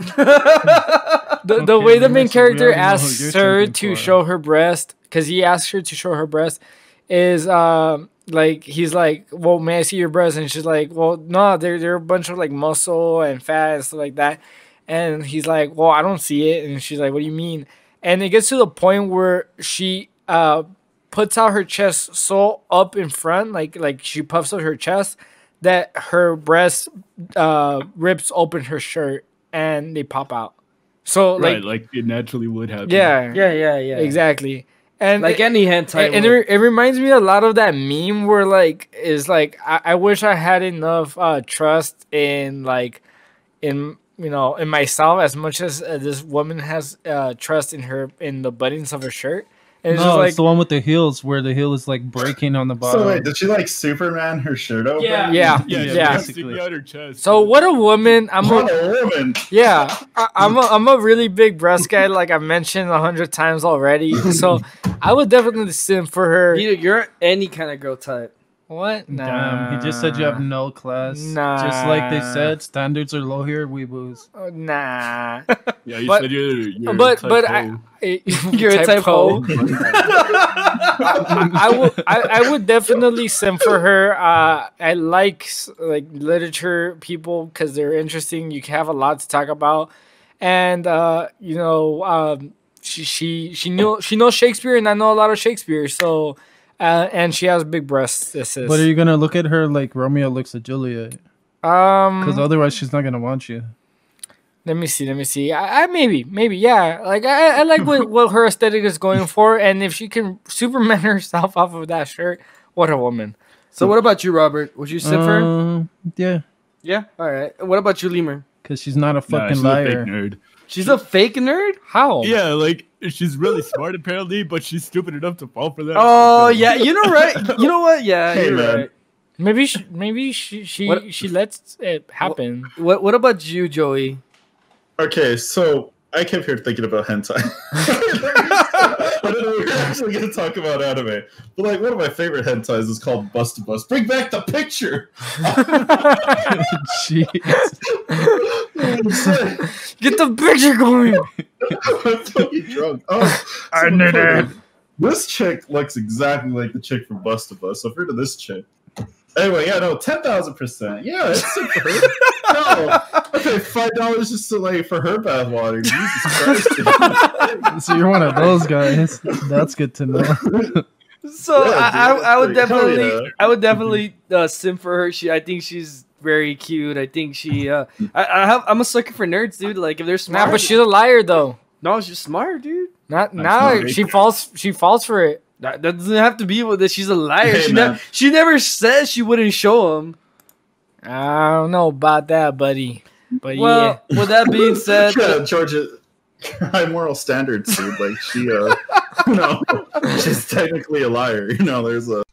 the, the Okay, way the main man, so we character already know who asks you're her shooting to for. show her breast, because he asks her to show her breast, is um like he's like, well, may I see your breast? And she's like, well, no, they're they're a bunch of like muscle and fat and stuff like that. And he's like, well, I don't see it. And she's like, what do you mean? And it gets to the point where she uh puts out her chest so up in front, like like she puffs out her chest, that her breast uh rips open her shirt and they pop out. So like Right, like it naturally would happen. yeah, Yeah, yeah, yeah. exactly. And Like it, any hentai. and, and it, would. re- it reminds me a lot of that meme where like is like I, I wish I had enough uh trust in like in you know in myself as much as uh, this woman has uh trust in her in the buttons of her shirt. And it's no, just like it's the one with the heels where the heel is like breaking on the bottom. So wait, did she like Superman her shirt open? Yeah. yeah Yeah, yeah. yeah. basically. Sticking out her chest. So what a woman! I'm What a a woman! yeah. I, I'm a I'm a really big breast guy, like I mentioned a hundred times already. So I would definitely simp for her. You- You're any kind of girl type. What? Nah. Damn, he just said you have no class. Just like they Nah. said, standards are low here at WeBooze. Oh, nah. yeah, you but- said you're, you're but type but O. I, You're a type ho. ho. I, I would I, I would definitely sim for her. Uh, I like s- like literature people because they're interesting. You can have a lot to talk about, and uh, you know, um, she she she knew she knows Shakespeare, and I know a lot of Shakespeare. So, uh, and she has big breasts. This is But are you gonna look at her like Romeo looks at Juliet? um. Because otherwise, she's not gonna want you. Let me see. Let me see. I, I maybe, maybe, yeah. Like I, I like what, what her aesthetic is going for, and if she can Superman herself off of that shirt, what a woman. So what about you, Robert? Would you sit for her? Um, yeah, Yeah. All right. What about you, Lemur? because she's not a Nah, fucking she's a fake liar. nerd. She's a fake nerd. How? Yeah, like she's really smart apparently, but she's stupid enough to fall for that. Oh yeah, you know right. You know what? Yeah, Hey, you're man. right. Maybe she, maybe she she, What- she lets it happen. What What about you, Joey? Okay, so I kept here thinking about hentai. I don't know we're actually going to talk about anime. But like one of my favorite hentais is called Bust to Bust. Bring back the picture. Jeez. Get the picture going. I'm fucking drunk. Oh, I so knew fucking- that. This chick looks exactly like the chick from Bust to Bust. So I've heard of this chick. Anyway, yeah, no, ten thousand percent. Yeah, it's super. No, I paid five dollars just to like for her bath water. Jesus Christ. So you're one of those guys. That's good to know. So Yeah, I, I, dude, I would like, hell definitely, yeah. I would definitely uh, sim for her. She, I think she's very cute. I think she, uh, I, I have, I'm a sucker for nerds, dude. Like if they're smart, Nah, but she's a liar though. no, she's smart, dude. Not I'm now. sorry. She falls. She falls for it. That, that doesn't have to be with it. She's a liar. Hey, she, man. never, she never says she wouldn't show him. I don't know about that, buddy. But Well, with that being said, Yeah, Georgia, high moral standards, dude. Like she, uh, you know, she's technically a liar. You know, there's a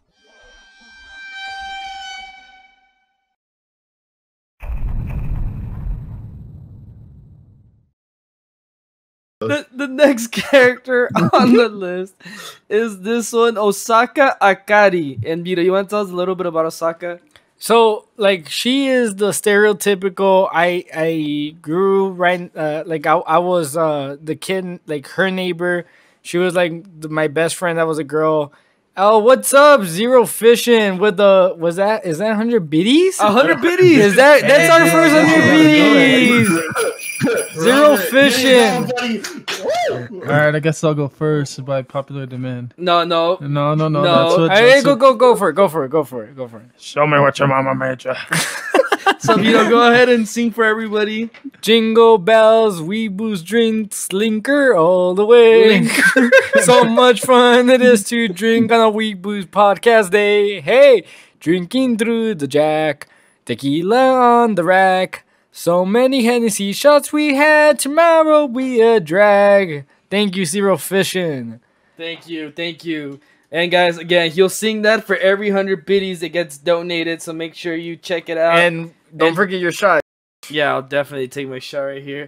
The, the next character on the list is this one, Osaka Akari. And Vito, you want to tell us a little bit about Osaka? So, like, she is the stereotypical. I I grew right, uh, like I I was uh the kid, like her neighbor. She was like the, my best friend. That was a girl. Oh, what's up? Zero fishing with the was that is that hundred biddies? A hundred biddies. Is that that's our first hundred biddies? Zero fishing. All right, I guess I'll go first by popular demand. No, no. No, no, no. No. That's what, Hey, that's go what- go go for it. Go for it. Go for it. Go for it. Show me what your mama made you. So Vito, go ahead and sing for everybody. Jingle bells, WeBooze drinks, linker all the way. So much fun it is to drink on a WeBooze podcast day. Hey, drinking through the jack, tequila on the rack. So many Hennessy shots we had, tomorrow we a drag. Thank you, Zero Fishing. Thank you, thank you. And guys, again, he'll sing that for every hundred biddies that gets donated. So make sure you check it out. And don't and- forget your shot. Yeah, I'll definitely take my shot right here.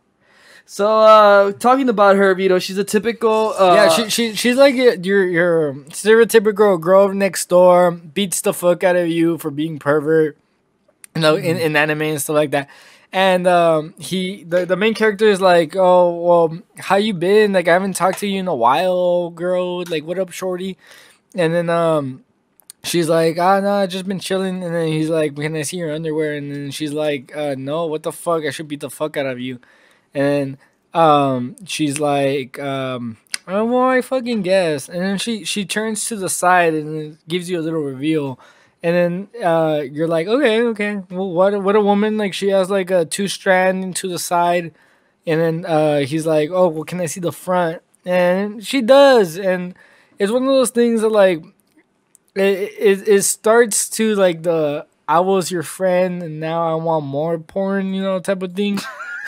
So, uh, talking about her, Vito, she's a typical. Uh, Yeah, she, she she's like your your your stereotypical girl next door, beats the fuck out of you for being pervert, you know, in, in anime and stuff like that. And um, he the, the main character is like, oh well, how you been? Like I haven't talked to you in a while, girl. Like what up, shorty? And then um, she's like, ah, no, I just been chilling. And then he's like, can I see your underwear? And then she's like, uh, no, what the fuck? I should beat the fuck out of you. And um, she's like, um, oh, well, I fucking guess. And then she she turns to the side and it gives you a little reveal. And then uh, you're like, okay, okay. Well, what what a woman. Like she has like a two strand to the side. And then uh, he's like, oh, well, can I see the front? And she does. And it's one of those things that like it it, it starts to like the I was your friend and now I want more porn, you know, type of thing.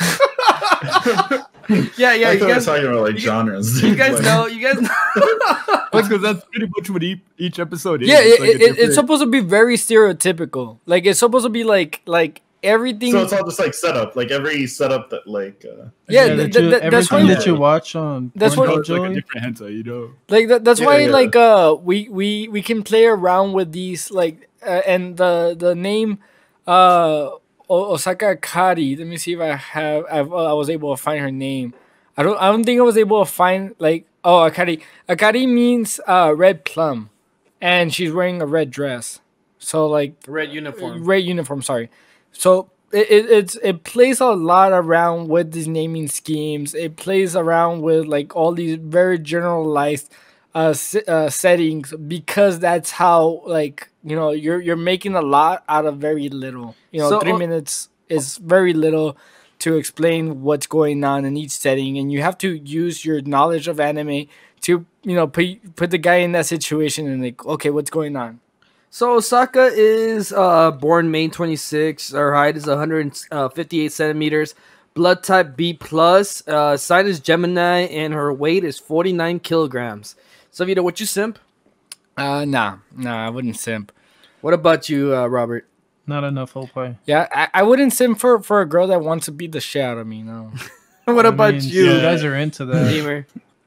yeah, yeah. I You thought we were guys, talking about like genres. you guys Like, know. You guys know. Because that's pretty much what each, each episode is. Yeah, It's it, like a it, it's different- supposed to be very stereotypical. Like it's supposed to be like like everything. So it's all just like setup, like every setup that like. Uh, yeah, Yeah, th- that th- you, th- that's everything why that you watch on That's what- Pornhub, it's like a Joey. different hentai, you know. like that, that's Yeah, why yeah. like uh we we we can play around with these like uh, and the the name uh O- Osaka Akari. Let me see if I have I've, uh, I was able to find her name. I don't I don't think I was able to find like oh Akari. Akari means uh red plum, and she's wearing a red dress. So like Red uniform. red uniform. Sorry. So it, it it's it plays a lot around with these naming schemes. It plays around with like all these very generalized uh, se- uh settings because that's how like you know you're you're making a lot out of very little. You know, So, three uh, minutes is very little to explain what's going on in each setting, and you have to use your knowledge of anime to you know put put the guy in that situation and like okay, what's going on. So Osaka is uh, born May twenty-sixth. Her height is one hundred fifty-eight centimeters. Blood type B plus. Uh, sign is Gemini, and her weight is forty-nine kilograms. So Vito, what you simp? Uh, nah, nah, I wouldn't simp. What about you, uh, Robert? Not enough whole play. Yeah, I, I wouldn't simp for, for a girl that wants to beat the shit out of me. No. What I about mean, you, You guys are into that. Gamer?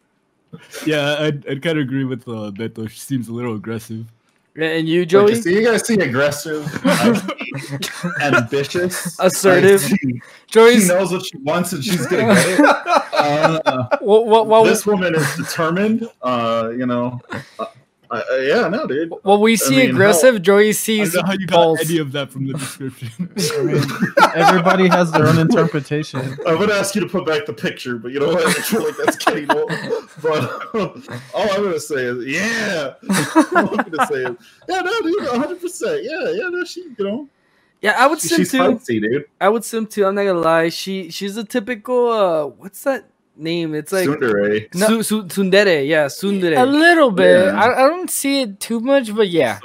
Yeah, I'd, I'd kind of agree with uh, Beto. She seems a little aggressive. And you, like, Joey? you, see, you guys see aggressive, I see ambitious, Assertive. I see she Joey's knows what she wants and she's gonna get it. Uh, what what what, this woman is determined. Uh, you know, uh, uh, yeah, no, dude. what we see mean, aggressive. Joey I sees don't know how you got pulse. any of that from the description. I mean, everybody has their own interpretation. I would ask you to put back the picture, but you know what? I feel like that's getting old. But all I'm gonna say is, yeah. All I'm gonna say is, yeah, no, dude, one hundred percent. Yeah, yeah, no, she, you know, Yeah, I would she, sim she's too. feisty, dude. I would sim too. I'm not gonna lie. She she's a typical. Uh, what's that name? It's like Tsundere. Su, su, tsundere. Yeah, tsundere. A little bit. Yeah. I, I don't see it too much, but yeah.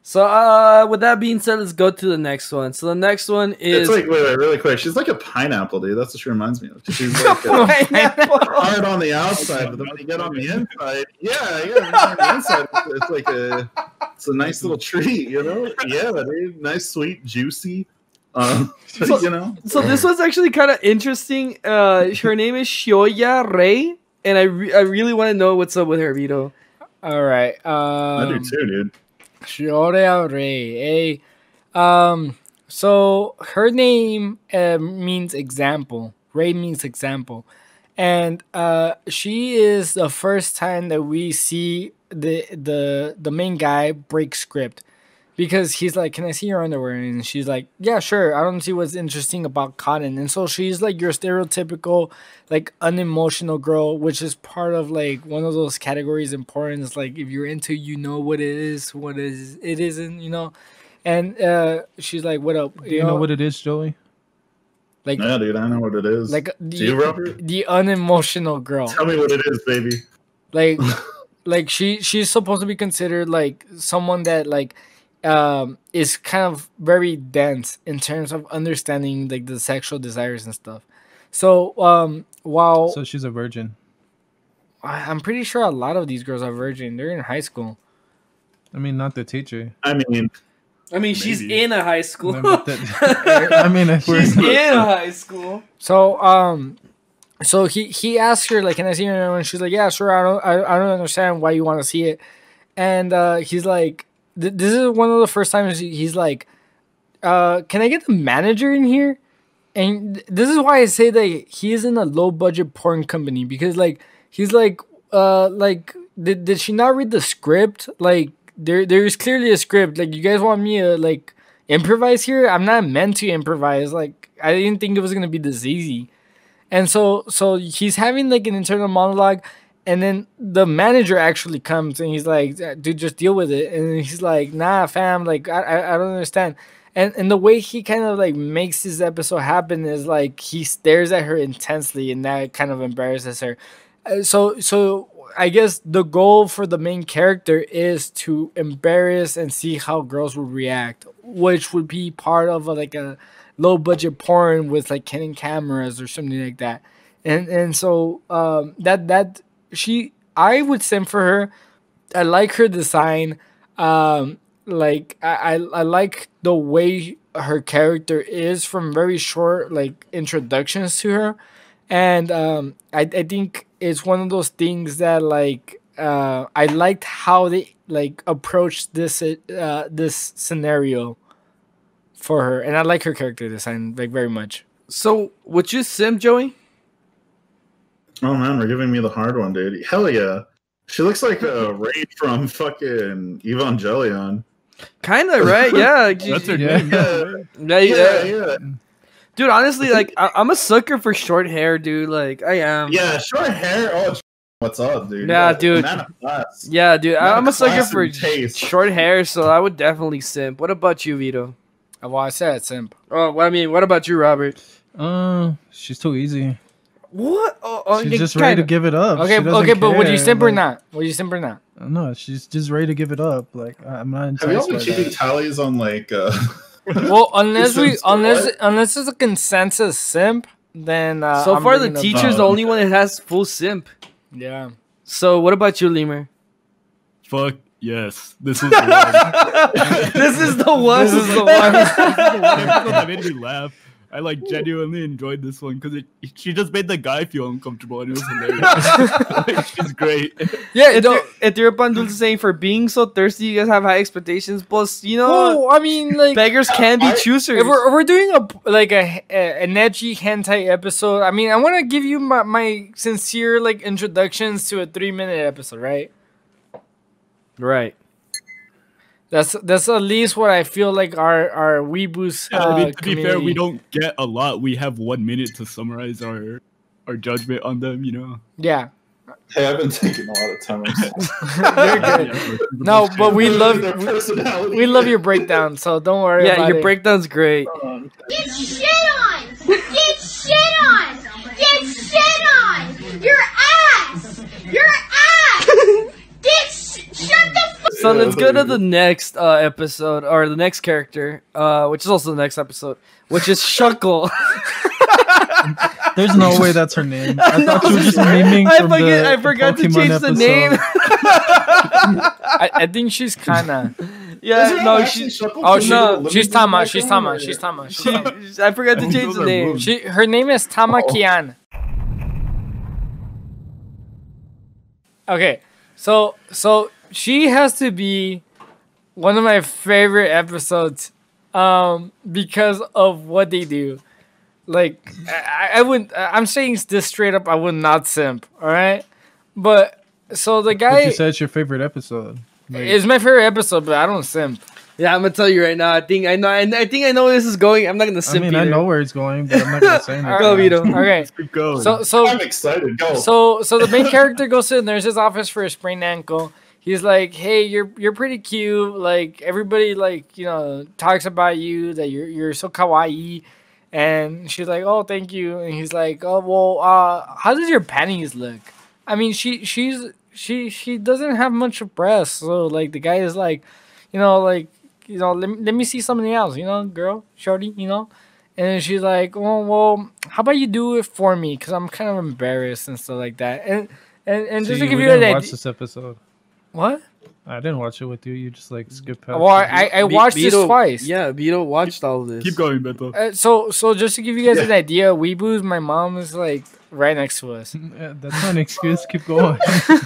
So, uh, with that being said, let's go to the next one. So the next one is It's like wait, wait, really quick. She's like a pineapple, dude. That's what she reminds me of. She's like uh, hard on the outside, but then when you get on the inside, yeah, yeah, on the inside, it's, it's like a, it's a nice little treat, you know? Yeah, dude, nice, sweet, juicy. Um, So- you know. So this was actually kind of interesting. Uh, her name is Shioya Rei, and I re- I really want to know what's up with her, Vito. All right. I do Um, too, dude. Shioya Rei. Eh? Um, so her name uh, means example. Rei means example. And uh, she is the first time that we see the the the main guy break script. Because he's like, can I see your underwear? And she's like, yeah, sure. I don't see what's interesting about cotton. And so she's like your stereotypical, like, unemotional girl, which is part of like one of those categories important. It's like if you're into, you know what it is, what is it isn't, you know. And uh, she's like, what up? Do you know what it is, Joey? Like, Yeah, dude, I know what it is. like Do you, the, Robert? the unemotional girl. Tell me what it is, baby. Like, like she she's supposed to be considered like someone that like. Um, is kind of very dense in terms of understanding like the sexual desires and stuff. So, um, while So she's a virgin. I- I'm pretty sure a lot of these girls are virgin, they're in high school. I mean, not the teacher. I mean, I mean, she's Maybe. in a high school. I mean, that- I mean, if we're She's in a high school. So, um, so he he asked her like, "Can I see your underwear?" And she's like, "Yeah, sure. I don't I, I don't understand why you want to see it." And uh, he's like, th- "This is one of the first times he- he's like, uh, can I get the manager in here?" And th- this is why I say that he is in a low budget porn company because like he's like, uh, like did did she not read the script? Like there there is clearly a script. Like you guys want me to like improvise here? I'm not meant to improvise. Like I didn't think it was gonna be this easy. And so so he's having like an internal monologue, and then the manager actually comes and he's like, dude, just deal with it. And he's like, nah, fam, like I I, I don't understand. And and the way he kind of like makes this episode happen is like he stares at her intensely, and that kind of embarrasses her. Uh, So so I guess the goal for the main character is to embarrass and see how girls will react, which would be part of a, like a low budget porn with like Canon cameras or something like that. And and so um, that that she I would send for her. I like her design. Um, like I, I I like the way her character is from very short like introductions to her, and um, I I think it's one of those things that like uh, I liked how they like approached this uh, this scenario for her, and I like her character design like very much. So, would you sim, Joey? oh man, we're giving me the hard one, dude. Hell yeah. She looks like a raid from fucking Evangelion. Kind of, right? Yeah. That's her Yeah. name. Yeah, Yeah, yeah, yeah. yeah. Dude, honestly, like, I- I'm a sucker for short hair, dude. Like, I am. Yeah, short hair. Oh, what's up, dude? Yeah, dude. Man of class. Yeah, dude. Man I'm of a sucker class for and taste. short hair, so I would definitely simp. What about you, Vito? Well, I said simp. Oh, well, I mean, what about you, Robert? Uh, she's too easy. What? Oh, oh, She's yeah, just ready to kinda. give it up. Okay, She doesn't okay, but would you care, simp or like- not? Would you simp or not? No, she's just ready to give it up. Like I'm not Have you all enticed been by keeping that. tallies on like? uh Well, unless we Simps for unless what? unless it's a consensus simp, then uh, So I'm far, the bringing up- teacher's the Oh. only one that has full simp. Yeah. So, what about you, Lemur? Fuck yes. This is the one. This is the one. This is the one. This is the one episode that made me laugh. I like genuinely enjoyed this one because it she just made the guy feel uncomfortable and it was hilarious. Like, she's great. Yeah. No, Etirapan Dulce saying, for being so thirsty, you guys have high expectations. Plus, you know, well, I mean, like, beggars can be I- choosers. if we're, if we're doing a like a, a an edgy hentai episode, I mean, I want to give you my, my sincere like introductions to a three minute episode, right? Right. That's that's at least what I feel like our our WeBooze. Yeah, I mean, uh, to be fair, we community- don't get a lot. We have one minute to summarize our our judgment on them. You know. Yeah. Hey, I've been taking a lot of time. You're good. No, but we love Their we, personality. we love your breakdown, so don't worry Yeah, about your it. breakdown's great. Um, Get shit on! Get shit on! Get shit on! Your ass! Your ass! Get sh- shut the fuck So Yeah, let's that's go what to we the do. next uh, episode, or the next character, uh, which is also the next episode, which is Shuckle. There's no way that's her name. I No, thought you were just I miming I from forget. the I forgot to Pokemon change episode. the name. I, I think she's kind of. Is yeah, her no, name she. actually Shuckle? Oh, Can she, we no, eliminate she's this Tama. She's background, Tama. or- She's Tama. She's she Tama. I forgot to Oh, change those the are name. moves. She, her name is Tama Oh. Kian. Okay, so so she has to be one of my favorite episodes, um, because of what they do. Like, I, I wouldn't. I'm saying this straight up. I would not simp. All right, but so the But guy you said it's your favorite episode. Like, is my favorite episode, but I don't simp. Yeah, I'm gonna tell you right now. I think I know. I, I think I know where this is going. I'm not gonna I simp mean, I either. know where it's going, but I'm not gonna say anything. Go, Vito. Okay, Keep going. so so I'm excited. Go. So so the main character goes to the nurse's office for a sprained ankle. He's like, "Hey, you're you're pretty cute. Like everybody like, you know, talks about you that you're you're so kawaii." And she's like, "Oh, thank you." And he's like, "Oh, well, uh how does your panties look?" I mean, she she's she she doesn't have much of breasts. So like the guy is like, you know, like, you know, let, me- let me see something else, you know, girl, shorty, you know. And then she's like, "Oh, well, how about you do it for me? Because I'm kind of embarrassed and stuff like that." And and, and just See, to give we you an didn't watch idea, this episode. what? I didn't watch it with you. You just like skip past. Well, it. I, I Be- watched this Vito- twice. Yeah, Vito watched all of this. Keep going, Beto. Uh, so so just to give you guys Yeah. an idea, WeBooze, my mom is like right next to us. Yeah, that's not an excuse. Keep going.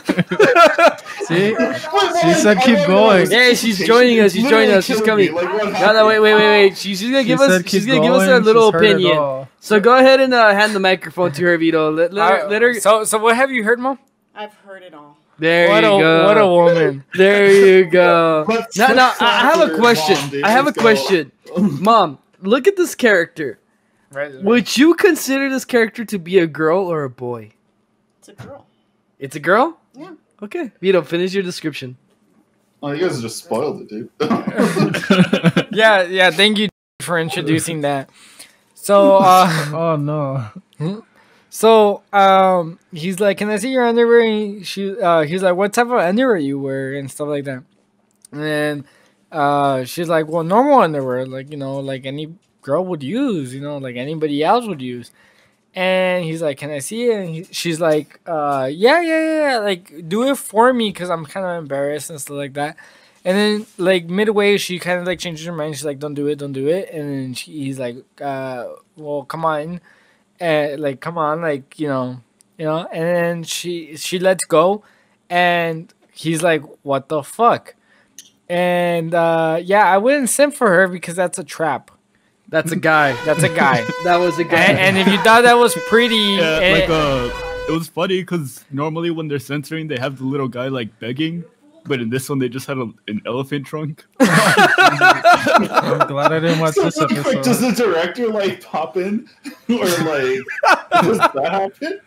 See, Wait, wait, she said I keep wanna know going. this Yeah, she's presentation. joining us. It's She's literally joining us. She's killing me. coming. Like, what No, no, happened? wait, wait, wait, wait. She's, she's gonna She give said us. keep She's gonna give us going. a little She's heard it opinion. all. So go ahead and uh, hand the microphone to her, Vito. Let, let, her, Uh, let her. So so what have you heard, Mom? I've heard it all. There what you a go. what a woman. There you go. Let's Now, now let's I I have talk a to question. Mom, dude. I have a Let's go. question. Mom, look at this character. Right. Would you consider this character to be a girl or a boy? It's a girl. It's a girl? Yeah. Okay. Vito, finish your description. Oh, you guys just spoiled it, dude. Yeah, yeah, thank you for introducing that. So uh Oh no. So um, he's like, "Can I see your underwear?" And he, she, uh, he's like, "What type of underwear you wear?" and stuff like that. And then uh, she's like, "Well, normal underwear, like, you know, like any girl would use, you know, like anybody else would use." And he's like, "Can I see it?" And he, she's like, uh, "Yeah, yeah, yeah, like do it for me, cause I'm kind of embarrassed and stuff like that." And then like midway, she kind of like changes her mind. She's like, "Don't do it, don't do it." And then she, he's like, uh, "Well, come on." And like, come on, like, you know, you know, and then she she lets go, and he's like, "What the fuck?" And uh, yeah, I wouldn't simp for her because that's a trap. That's a guy. That's a guy. That was a guy. and, and if you thought that was pretty, Yeah, eh, like uh, it was funny because normally when they're censoring, they have the little guy like begging, but in this one they just had a, an elephant trunk. I'm glad I didn't watch So this really quick, does episode. the director like pop in, or like does that happen?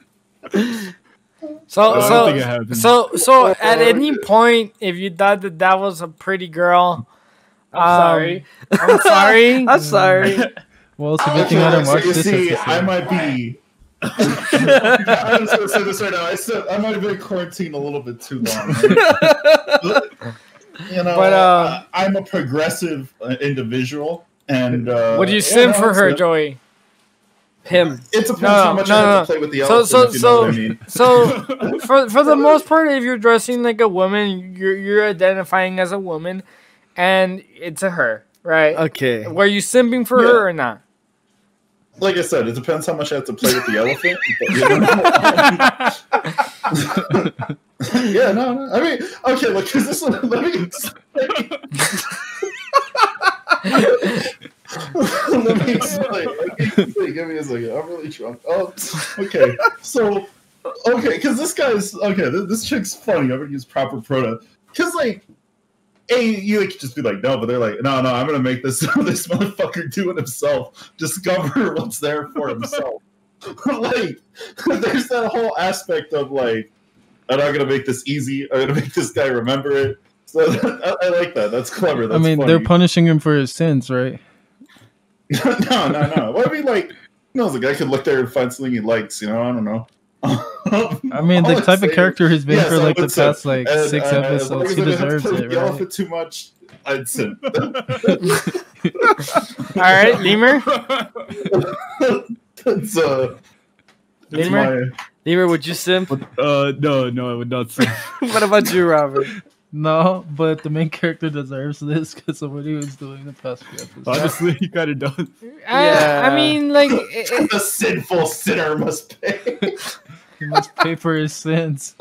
so I don't so think it happened. so so at any point, if you thought that that was a pretty girl, I'm um, sorry. I'm sorry. I'm sorry. Well, it's a good thing I didn't so watch you this see, episode. I might be. I'm just gonna say this right now. I said I might have been quarantined a little bit too long. Right? You know, But, uh, I- I'm a progressive uh, individual, and uh, Would you yeah, sim no, for it's her, a- Joey? Him. It depends No, how much no, I have no. to play with the So elephant. so if you know so what I mean. so for for the most part, if you're dressing like a woman, you're you're identifying as a woman, and it's a her, right? Okay. Were you simping for Yeah. her or not? Like I said, it depends how much I have to play with the elephant. But, you know, yeah, no, no. I mean, okay, look, because this one, let me explain. let me explain. Let me explain. Give me a second. I'm really drunk. Oh, okay. So, okay, because this guy's okay. This, this chick's funny. I'm gonna use proper pronoun. Because like, a you could just be like, no, but they're like, no, no. I'm gonna make this this motherfucker do it himself. Discover what's there for himself. Like, there's that whole aspect of like, I'm not gonna make this easy. I'm gonna make this guy remember it. So I, I like that. That's clever. That's I mean, funny. they're punishing him for his sins, right? no, no, no. Well, I mean, like, you know, the guy could look there and find something he likes. You know, I don't know. I mean, the All type I'm of saying- character he's been Yes, for I like the would simp. past like And- six and as long episodes. as He I didn't have deserves to it, yell right? off it too much. I'd simp. All right, Lemur. That's uh, that's Lemur? my. Lemur, would you simp? Uh, no, no, I would not say. What about you, Robert? No, but the main character deserves this because of what he was doing the past few episodes. Honestly, he kind of does. I, Yeah. I mean, like, it, it- The sinful sinner must pay. He must pay for his sins.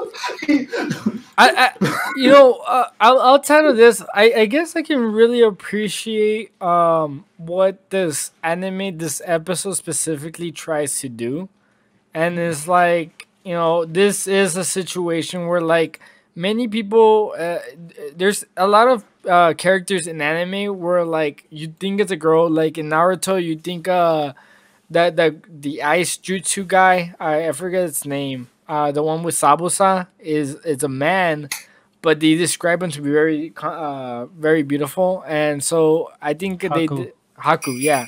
I, I you know, uh, out- outside of this, I, I guess I can really appreciate um what this anime, this episode specifically tries to do, and it's like, you know, this is a situation where like many people, uh, there's a lot of uh, characters in anime where like you think it's a girl, like in Naruto, you think uh that the the ice jutsu guy, I, I forget its name, uh, the one with Sabusa is is a man, but they describe him to be very co- uh very beautiful, and so I think they Haku. did Haku, yeah.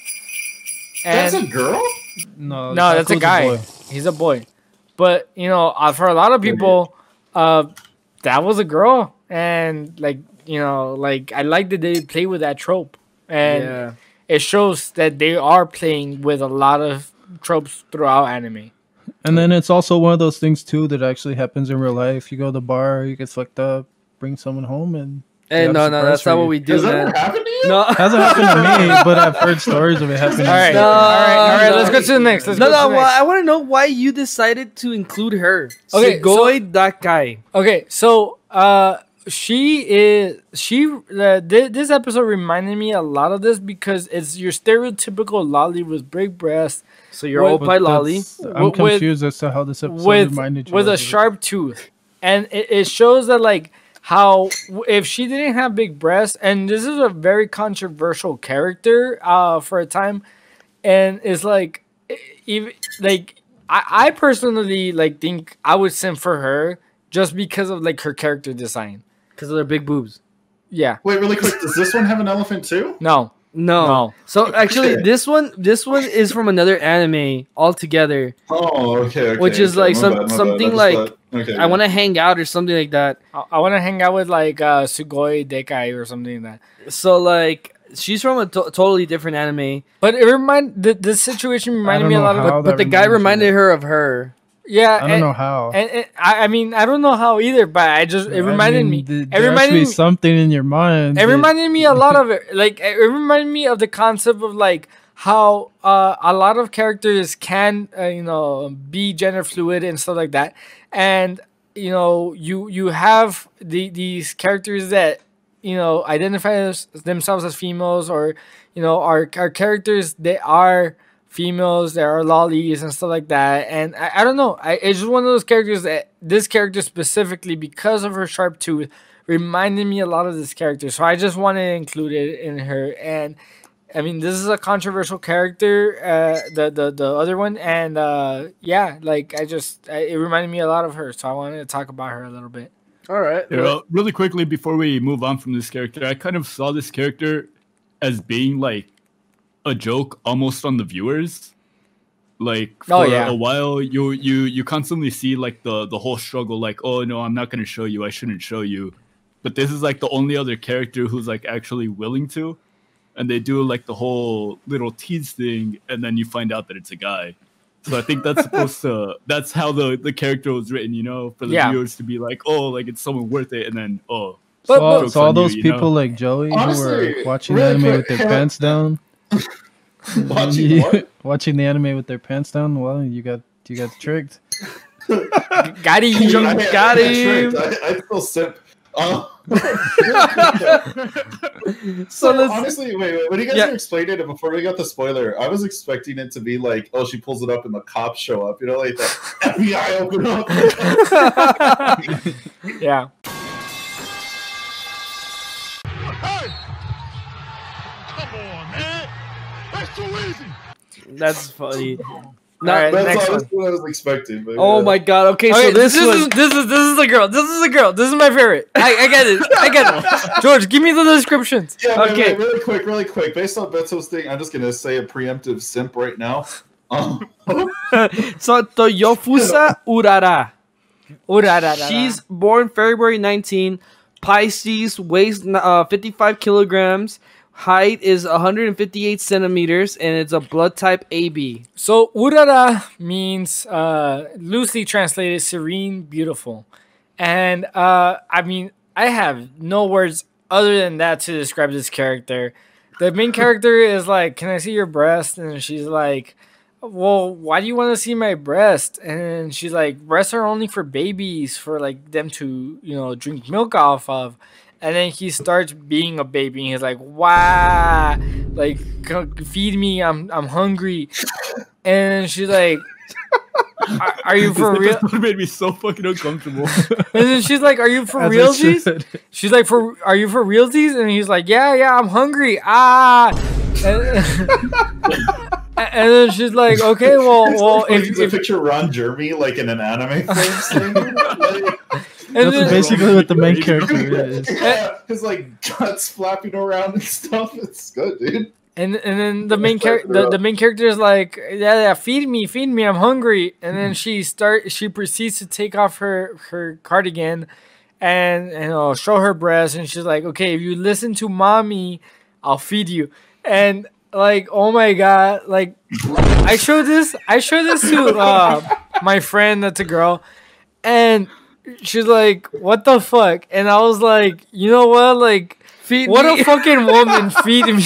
That's And a girl. No, no, that's a Haku's guy. boy. He's a boy, but you know, uh, for a lot of people, uh, that was a girl, and like you know, like I like that they play with that trope, and Yeah. it shows that they are playing with a lot of tropes throughout anime. And then it's also one of those things too that actually happens in real life. You go to the bar, you get fucked up, bring someone home, and Hey, have no, a no, surprise that's for not you. what we do, Has that man. ever happened to you? No, hasn't happened to me, but I've heard stories of it happening. All right, No, all right, all right. no. Let's go to the next. Let's no, go to no. the Well, next. I want to know why you decided to include her. Okay, Sugoi Dakai. Okay, so uh, she is she. Uh, th- this episode reminded me a lot of this because it's your stereotypical lolly with big breasts, So you're What- old by Lolly. That's- I'm With- confused as to how this episode with reminded you with of a it. sharp tooth, and it, it shows that like how w- if she didn't have big breasts, and this is a very controversial character uh for a time, and it's like e- even like I, I personally like think I would send for her just because of like her character design. Because of their big boobs. Yeah, Wait, really quick. Does this one have an elephant too? no, No. No. So actually, Okay. this one, this one is from another anime altogether. Oh, okay. okay Which is okay, like my some- bad, my bad. something I just like, thought- okay, I want to hang out or something like that. I, I want to hang out with like uh Sugoi Dekai or something like that. So like, she's from a to- totally different anime, But it remind the the situation reminded don't me a know lot of how. it. but that the guy reminds you reminded of- her of her. Yeah, I don't and, know how. And, and I, I mean, I don't know how either, but I just it I reminded mean, me. th- It there has to reminded be me. something in your mind. It that- reminded me a lot of it. Like it reminded me of the concept of like how uh, a lot of characters can uh, you know be gender fluid and stuff like that, and you know you you have the these characters that you know identify as, themselves as females, or you know are are characters that are females, there are lollies and stuff like that, and I, I don't know, I, it's just one of those characters that this character specifically, because of her sharp tooth, reminded me a lot of this character, so I just wanted to include it in her. And I mean, this is a controversial character, uh, the the the other one, and uh, yeah, like I just I, it reminded me a lot of her, so I wanted to talk about her a little bit. All right. Yeah, well, really quickly before we move on from this character, I kind of saw this character as being like a joke almost on the viewers. Like for Oh, yeah. a while, you you you constantly see like the the whole struggle, like, oh no, I'm not gonna show you, I shouldn't show you. But this is like the only other character who's like actually willing to, and they do like the whole little tease thing, and then you find out that it's a guy. So I think that's supposed to that's how the the character was written, you know, for the Yeah. viewers to be like, oh, like it's someone worth it, and then oh. But- so, all, but- so all on you, those you know? people like Joey who Honestly, were watching really anime quick, with their Hannah- pants down, Watching you- what? watching the anime with their pants down. Well, you got you got tricked. Got it. Dude, I- I got got him. tricked. I, I still sip. Uh, So so let's- honestly, wait, wait. When you guys Yeah. were explaining it before we got the spoiler, I was expecting it to be like, oh, she pulls it up and the cops show up. You know, like the F B I open up. Yeah. That's funny. All right, That's next one. honestly what I was expecting. But Oh yeah. my god. Okay, Okay, so this, this, was is this is this is the girl. This is the girl. This is my favorite. I, I get it. I get it. George, give me the descriptions. Yeah, wait, Okay. wait, really quick, really quick. Based on Betso's thing, I'm just gonna say a preemptive simp right now. Oh. So Toyofusa Urara. Urarara. She's born February nineteenth. Pisces, weighs uh, fifty-five kilograms. Height is one hundred fifty-eight centimeters, and it's a blood type A B. So Urara means uh, loosely translated serene, beautiful. And uh, I mean, I have no words other than that to describe this character. The main character is like, "Can I see your breast?" And she's like, "Well, why do you want to see my breast?" And she's like, "Breasts are only for babies, for like them to, you know, drink milk off of." And then he starts being a baby, and he's like, "Wow, like c- feed me, I'm I'm hungry." And she's like, "Are, are you for real?" This made me so fucking uncomfortable. And then she's like, "Are you for As it realsies?" should. She's like, "For are you for realsies?" And he's like, "Yeah, yeah, I'm hungry." Ah. And, and then she's like, "Okay, well, well, if, if, a if picture Ron Jeremy like in an anime film, like, and That's then, basically what the main character is. yeah, his like guts flapping around and stuff. It's good, dude. and and then the main character, the, the main character is like, "Yeah, yeah, feed me, feed me, I'm hungry." And then she start, she proceeds to take off her her cardigan, and and uh, show her breast, and she's like, "Okay, if you listen to mommy, I'll feed you." And like, oh my god, like I showed this, I showed this to uh, my friend that's a girl, and she's like, "What the fuck?" And I was like, "You know what? Like, Feed what me. a fucking woman, feed me."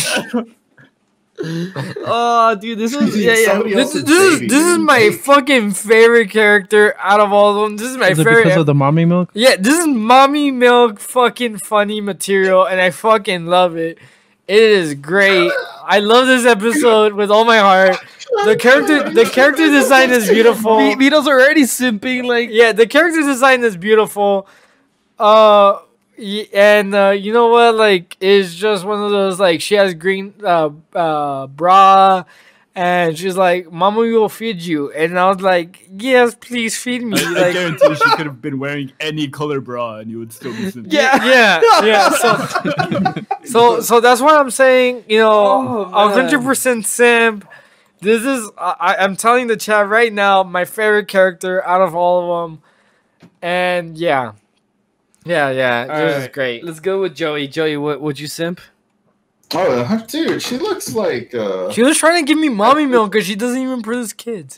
Oh, dude, this was yeah, yeah. Somebody This, else's this is baby, this is dude. my fucking favorite character out of all of them. This is my Is it favorite. because of the mommy milk? Yeah, this is mommy milk fucking funny material, and I fucking love it. It is great. I love this episode with all my heart. The character, the character design is beautiful. V- Vito's already simping. Like, Yeah, the character design is beautiful. Uh, y- and uh, you know what? Like, it's just one of those like she has green uh uh bra, and she's like, "Mama will feed you," and I was like, "Yes, please feed me." I, I Like, guarantee she could have been wearing any color bra and you would still be simple. yeah. yeah, yeah. So, so, so that's what I'm saying. You know, Oh, a hundred man. percent simp. This is I, I'm telling the chat right now, my favorite character out of all of them, and yeah, yeah, yeah. All This is right, great. Let's go with Joey. Joey, what would you simp? Oh, dude, she looks like. Uh, She was trying to give me mommy milk because she doesn't even produce kids.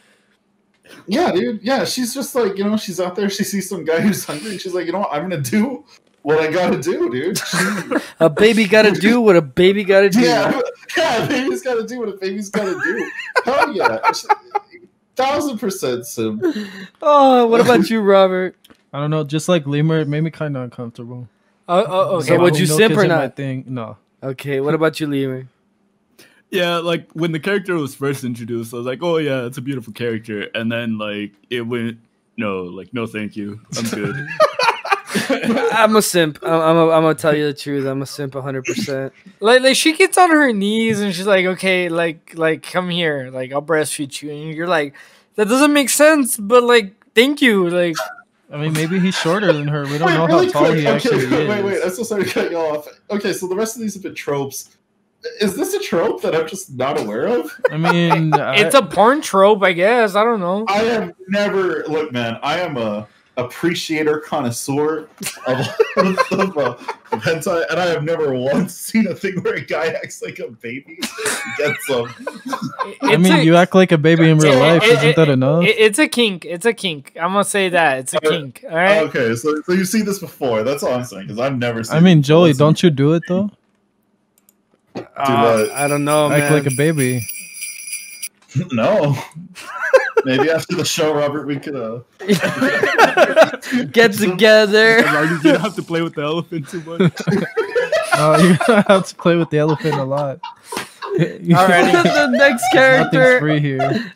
yeah, dude. Yeah, she's just like, you know, she's out there. She sees some guy who's hungry, and she's like, you know what? I'm gonna do what I gotta do, dude. A baby gotta do what a baby gotta do. yeah, yeah. A baby's gotta do what a baby's gotta do. Hell yeah, She- thousand percent sim. Oh, what about you, Robert? I don't know. Just like Lemur, it made me kind of uncomfortable. Uh, uh, okay. So would you Milk simp or isn't my not? Thing. No. Okay, what about you, Lemur? Yeah, like when the character was first introduced, I was like, "Oh yeah, it's a beautiful character," and then like it went, no, like no, thank you, I'm good. I'm a simp. I'm, I'm, a, I'm gonna tell you the truth. I'm a simp one hundred percent. Like, like she gets on her knees and she's like, "Okay, like, like come here, like I'll breastfeed you," and you're like, "That doesn't make sense," but like, thank you, like. I mean, maybe he's shorter than her. We don't Wait, know really how tall quick. he Okay, actually wait, is. wait, wait. I'm so sorry to cut you off. Okay, so the rest of these have been tropes. Is this a trope that I'm just not aware of? I mean, It's I, a porn trope, I guess. I don't know. I have never look, man. I am a appreciator connoisseur of, of, uh, of hentai, and I have never once seen a thing where a guy acts like a baby. Gets some. I mean, you act like a baby in real life. Isn't that enough? It, it's a kink. It's a kink. I'm gonna say that it's a Uh, kink. All right. Okay, so so you've seen this before. That's all I'm saying because I've never seen. I mean, Joey, Listen, don't you do it though? Uh, what? I don't know, Act man. like a baby. No. Maybe after the show, Robert, we could uh. Get together. As long as you don't have to play with the elephant too much. Oh, you're gonna have to play with the elephant a lot. Alrighty. The next Nothing's character. free here.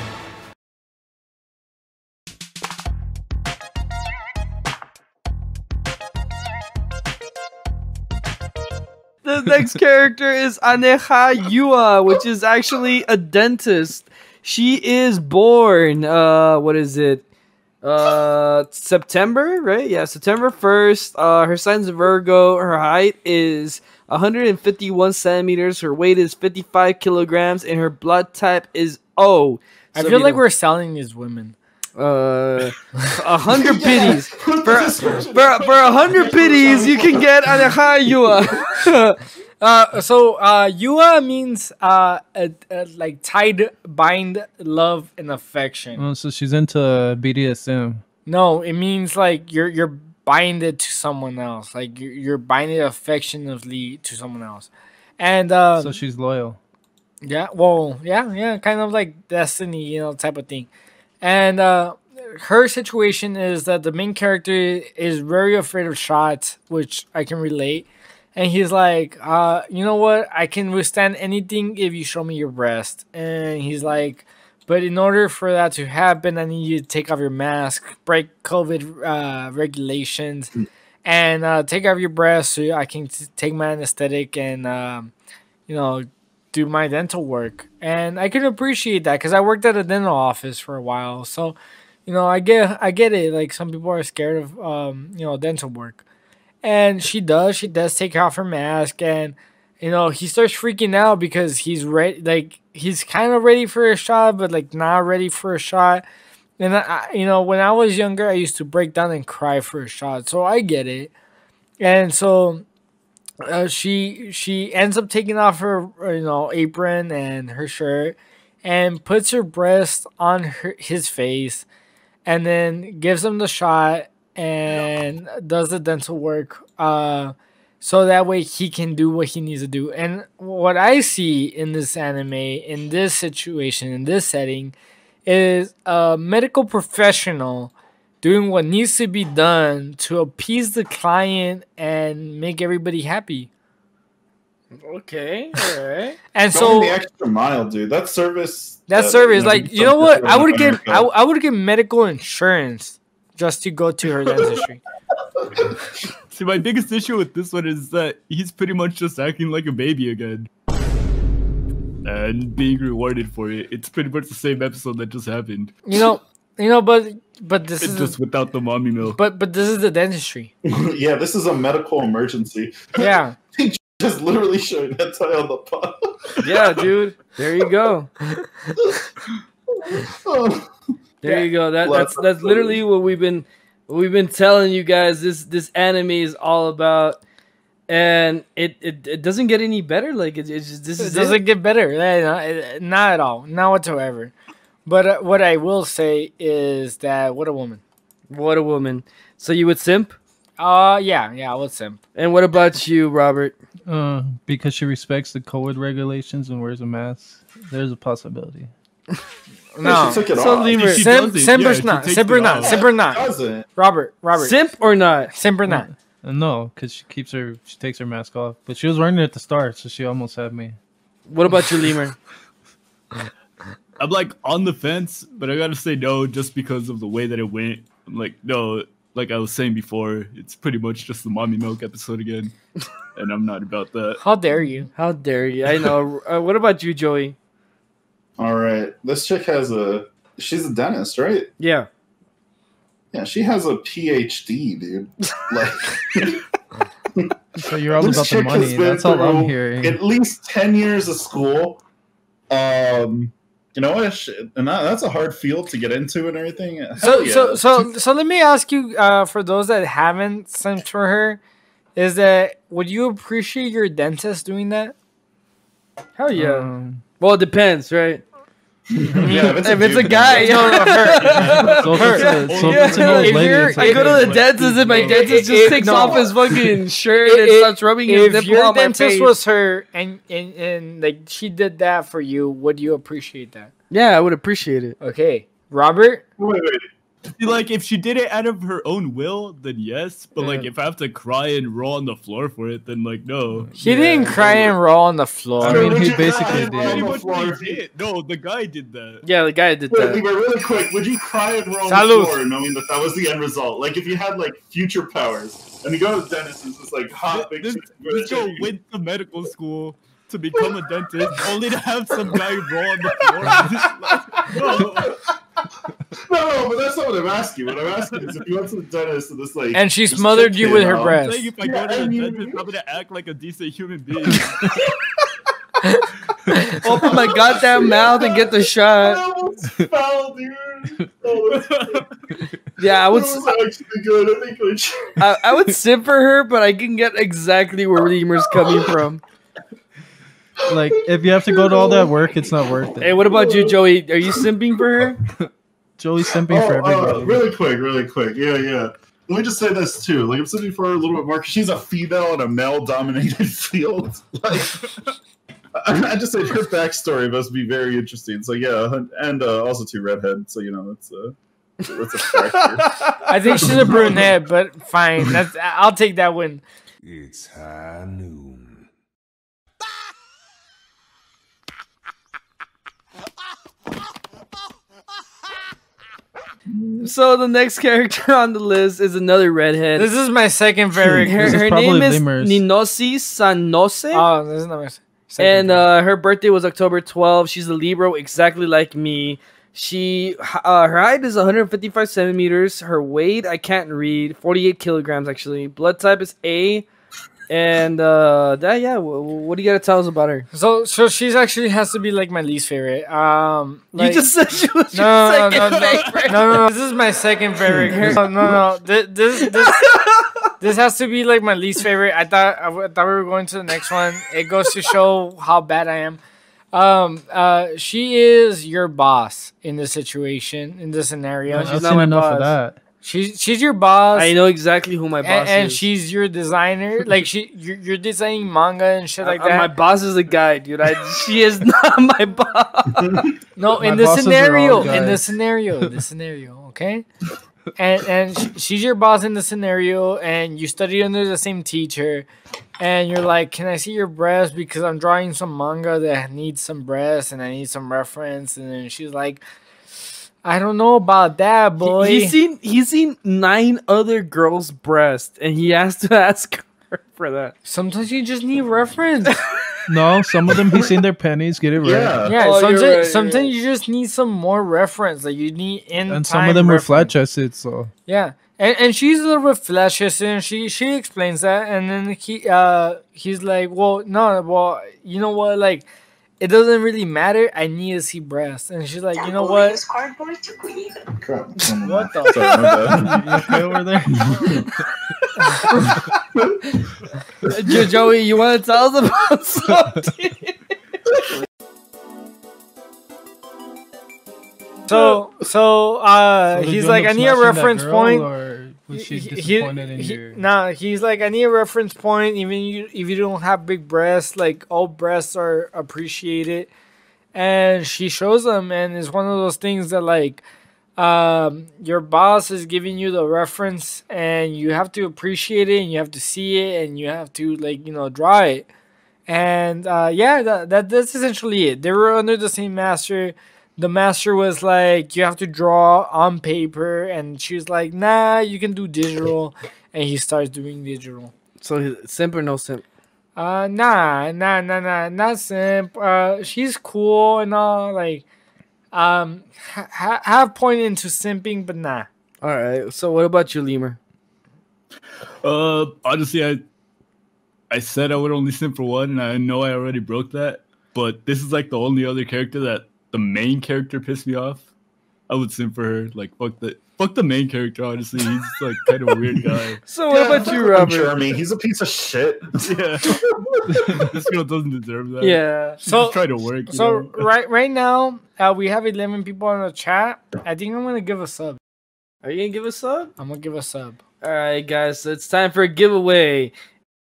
The next character is Aneha Yua, which is actually a dentist. She is born, uh, what is it? Uh, September, right? Yeah, September first. Uh, her sign's Virgo. Her height is one hundred fifty-one centimeters. Her weight is fifty-five kilograms, and her blood type is O. I So, feel you like know, we're selling these women. uh, a hundred pities for for for a hundred pities. You can get Aleja Yua. Uh, so uh, Yua means uh, a, a, like tied, bind, love, and affection. Oh, so she's into B D S M. No, it means like you're you're binded to someone else. Like you're, you're binded affectionately to someone else, and uh, So she's loyal. yeah, well, yeah, yeah, kind of like destiny, you know, type of thing. And uh, her situation is that the main character is very afraid of shots, which I can relate. And he's like, uh, you know what? I can withstand anything if you show me your breast. And he's like, but in order for that to happen, I need you to take off your mask, break COVID uh, regulations, and uh, take off your breast so I can t- take my anesthetic and, um, you know, do my dental work. And I can appreciate that because I worked at a dental office for a while. So, you know, I get I get it. Like some people are scared of, um, you know, dental work. And she does. She does take off her mask, and you know he starts freaking out because he's ready. Like he's kind of ready for a shot, but like not ready for a shot. And I, you know, when I was younger, I used to break down and cry for a shot, so I get it. And so uh, she she ends up taking off her you know apron and her shirt, and puts her breast on her, his face, and then gives him the shot. And does the dental work uh, so that way he can do what he needs to do. And what I see in this anime, in this situation, in this setting, is a medical professional doing what needs to be done to appease the client and make everybody happy. Okay, all right. And Going so the extra mile, dude. That service. that that, service, you know, like, you know what? I would get, I, I would get medical insurance just to go to her dentistry. See, my biggest issue with this one is that he's pretty much just acting like a baby again. And being rewarded for it. It's pretty much the same episode that just happened. You know, you know, but but this It's is just without the mommy milk. but but this is the dentistry. Yeah, this is a medical emergency. Yeah. Just literally showing that tie on the pot. Yeah, dude. There you go. Oh. There you go. That Love that's her. that's literally what we've been what we've been telling you guys. This this anime is all about, and it it, it doesn't get any better. Like it, it's just this It is doesn't it. get better. Eh, no, eh, Not at all. Not whatsoever. But uh, what I will say is that what a woman. What a woman. So you would simp? Uh yeah, yeah, I would simp. And what about you, Robert? Uh, because she respects the COVID regulations and wears a mask. There's a possibility. No. She took it So off. Lemur, She Simp, doesn't. simp Yeah, or she not. takes Simp or it not. off. Simp or not. Doesn't. Robert, Robert. simp or not? Simp or not. Uh, no, because she keeps her, she takes her mask off. But she was wearing it at the start, so she almost had me. What about you, Lemur? I'm like on the fence, but I gotta say no just because of the way that it went. I'm like, no, like I was saying before, it's pretty much just the mommy milk episode again. And I'm not about that. How dare you? How dare you? I know. Uh, what about you, Joey? All right. This chick has a. She's a dentist, right? Yeah. Yeah, she has a P H D, dude. Like. So you're all This about the chick has money. been That's all I'm through hearing. At least ten years of school. Um, you know what? Sh- And that, that's a hard field to get into and everything. Hell So yeah. so so so let me ask you, uh, for those that haven't sent for her, is that would you appreciate your dentist doing that? Hell yeah. Um, Well, it depends, right? Yeah, If it's a dude, guy, then- no, no, her. so if it's a, so if it's an Yeah. old If lady, you're- it's I like, go to the Like, dentist and my no. dentist just If- takes no. off his fucking shirt and If- starts rubbing his If nipple your on my dentist face. was her and, and and like she did that for you, would you appreciate that? Yeah, I would appreciate it. Okay, Robert. Wait, wait. See, like if she did it out of her own will, then yes. But like Yeah. if I have to cry and roll on the floor for it, then like no. He didn't cry and roll on the floor. I mean, Would he you basically cry did. on Pretty the much floor what if he you- did. No, the guy did that. Yeah, the guy did Wait, that. Levi, really quick, would you cry and roll on Salud. the floor knowing that that was the end result? Like, if you had, like, future powers, and you go to the dentist and it's just, like, hot, big This, shit, this girl went to medical school to become a dentist, only to have some guy roll on the floor. No. no, but that's not what I'm asking. What I'm asking is if you went to the dentist and this like, And she this smothered chick you came with her out, breast. Like if I go Yeah, to the I mean- dentist, I'm gonna act like a decent human being. Open my goddamn mouth and get the I shot. almost fell, dude. Oh, that's Yeah, I That would. was actually good. I think like, I, I would simp for her, but I can get exactly where Redeemer's coming from. Like, if you have to go to all that work, it's not worth it. Hey, what about you, Joey? Are you simping for her? Joey's simping for oh, uh, everybody. really quick, really quick. Yeah, yeah. Let me just say this too. Like I'm sitting for her a little bit more. 'Cause she's a female in a male-dominated field. Like, I, I just said her backstory must be very interesting. So yeah, and uh, also two redhead. So you know, that's a that's a factor. I think she's a brunette, but fine. That's I'll take that win. It's high noon. So the next character on the list is another redhead. This is my second favorite. her This is her probably name is Lemurs. Ninosi Sanose. Oh, this is not my second And favorite. uh, her birthday was October twelfth. She's a Libra, exactly like me. She, uh, her height is one hundred fifty-five centimeters. Her weight, I can't read, forty-eight kilograms actually. Blood type is A. And uh, that, yeah. wh- wh- What do you gotta tell us about her? So, so she's actually has to be like my least favorite. Um, like, you just said she was your no, no, second no, no, favorite. no, no, no. This is my second favorite. No, no, no. This, this, this, this has to be like my least favorite. I thought, I w- thought we were going to the next one. It goes to show how bad I am. Um, uh, she is your boss in this situation, in this scenario. No, I've she's not seen my enough boss. of that. She's she's your boss. I know exactly who my boss and, and is. she's your designer. Like she, you're, you're designing manga and shit like Uh, that. my boss is a guy, dude. I, she is not my boss. No, My in the bosses are scenario, all in the guys. scenario, the scenario, okay? And and sh- she's your boss in the scenario, and you study under the same teacher, and you're like, "Can I see your breast? Because I'm drawing some manga that needs some breasts, and I need some reference." And then she's like, "I don't know about that, boy." He, he's seen he's seen nine other girls' breasts, and he has to ask her for that. Sometimes you just need reference. No, some of them he's seen their pennies. Get it right. Yeah. Yeah, Oh, you're sometimes, right, you're sometimes right. you just need some more reference. Like you need in And some of them were flat chested. So Yeah, and and she's a little bit flashy, and she she explains that, and then he uh he's like, well, no, well, you know what, like, it doesn't really matter. I need to see breasts, and she's like, you know what? Crap. What the? Sorry, my bad. you okay over there? Jo- Joey, you want to tell us about something? So so uh So did he's you like, end I up need a smashing that reference girl, point. Or was she He- he- disappointed in he- your? Nah, he's like, I need a reference point. Even you, if you don't have big breasts, like all breasts are appreciated. And she shows them, and it's one of those things that like, um, your boss is giving you the reference, and you have to appreciate it, and you have to see it, and you have to like you know draw it. And uh, yeah, that, that that's essentially it. They were under the same master. The master was like, you have to draw on paper, and she was like, nah, you can do digital, and he starts doing digital. So simp or no simp? Uh, nah, nah, nah, nah, not simp. Uh, she's cool and all, like, um, ha- have point into simping, but nah. All right. So what about you, Lemur? Uh, honestly, I I said I would only simp for one, and I know I already broke that. But this is like the only other character that the main character pissed me off. I would simp for her. Like fuck the fuck the main character. Honestly, he's like kind of a weird guy. So what about you, Robert? Jeremy, he's a piece of shit. Yeah, this girl doesn't deserve that. Yeah. She's So- just trying to work. You So know? right, right now, uh, we have eleven people on the chat. I think I'm gonna give a sub. Are you gonna give us up? I'm gonna give a sub. All right, guys. So it's time for a giveaway.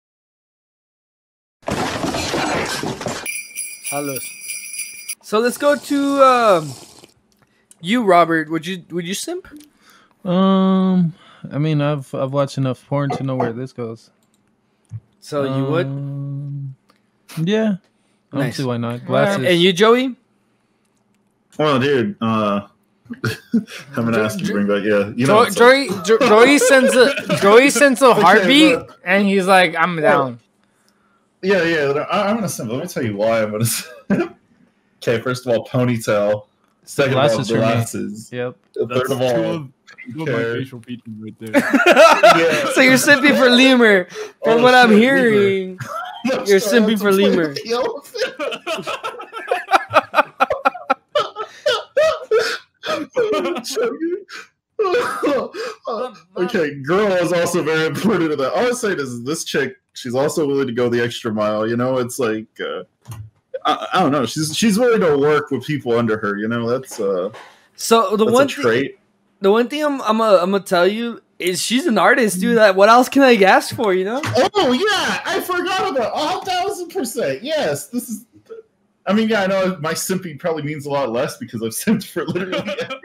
Salud. So let's go to um, you, Robert. Would you would you simp? Um, I mean, I've I've watched enough porn to know where this goes. So you would. Um, Yeah. I don't Nice. see why not. Glasses. And you, Joey? Well, dude, uh, I'm gonna ask you to bring back. Yeah, you know. Jo- what's up. Joey, Jo- Joey sends a Joey sends a heartbeat, but- and he's like, "I'm down." Yeah, yeah. I, I'm gonna simp. Let me tell you why I'm gonna. Okay, first of all, ponytail. Second of all, Glasses for me. glasses. Yep. Third That's of two all, of, two of my care. facial features right there. Yeah. So you're simping for Lemur. From Oh, what I'm shit, hearing, you're simping for Lemur. Okay, girl is also very important to that. All I'm saying is this chick, she's also willing to go the extra mile. You know, it's like uh, I, I don't know. She's she's willing to work with people under her. You know, that's uh, So the that's one a thing, trait. the one thing I'm I'm gonna I'm gonna tell you is she's an artist, dude. That what else can I ask for? You know? Oh yeah, I forgot about a thousand percent. Yes, this is. I mean, yeah, I know my simping probably means a lot less because I've simped for literally everything.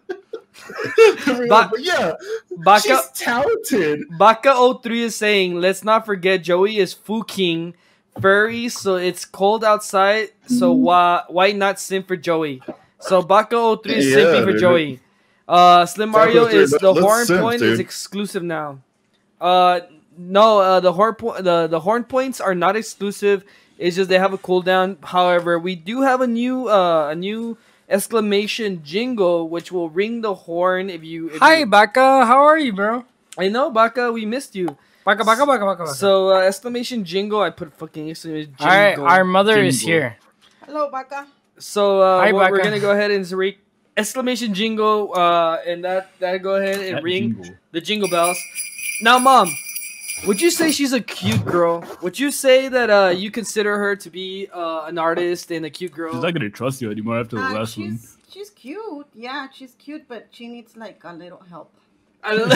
Ba- but yeah, Baka she's talented. Baka oh three is saying, let's not forget Joey is fuking furry, so it's cold outside. So why why not simp for Joey? So Baka oh three is Yeah, simping for dude. Joey. Uh, Slim Mario Baka oh three, is let- the let's horn simp, point is dude. exclusive now. Uh, no, uh, the horn po- the the horn points are not exclusive. It's just they have a cooldown. However, we do have a new uh a new exclamation jingle which will ring the horn if you. If Hi, you, Baka. How are you, bro? I know, Baka. We missed you. Baka, Baka, Baka, Baka. Baka. So uh, exclamation jingle. I put fucking exclamation jingle. All right, our mother is Jingle. here. Hello, Baka. So uh, Hi, what we're Baka. gonna go ahead and re- exclamation jingle. Uh, and that that go ahead and That ring jingle. the jingle bells. Now, Mom, would you say she's a cute girl? Would you say that uh you consider her to be uh, an artist and a cute girl? She's not gonna trust you anymore after the Uh, last one. she's she's cute. Yeah, she's cute, but she needs like a little help. I don't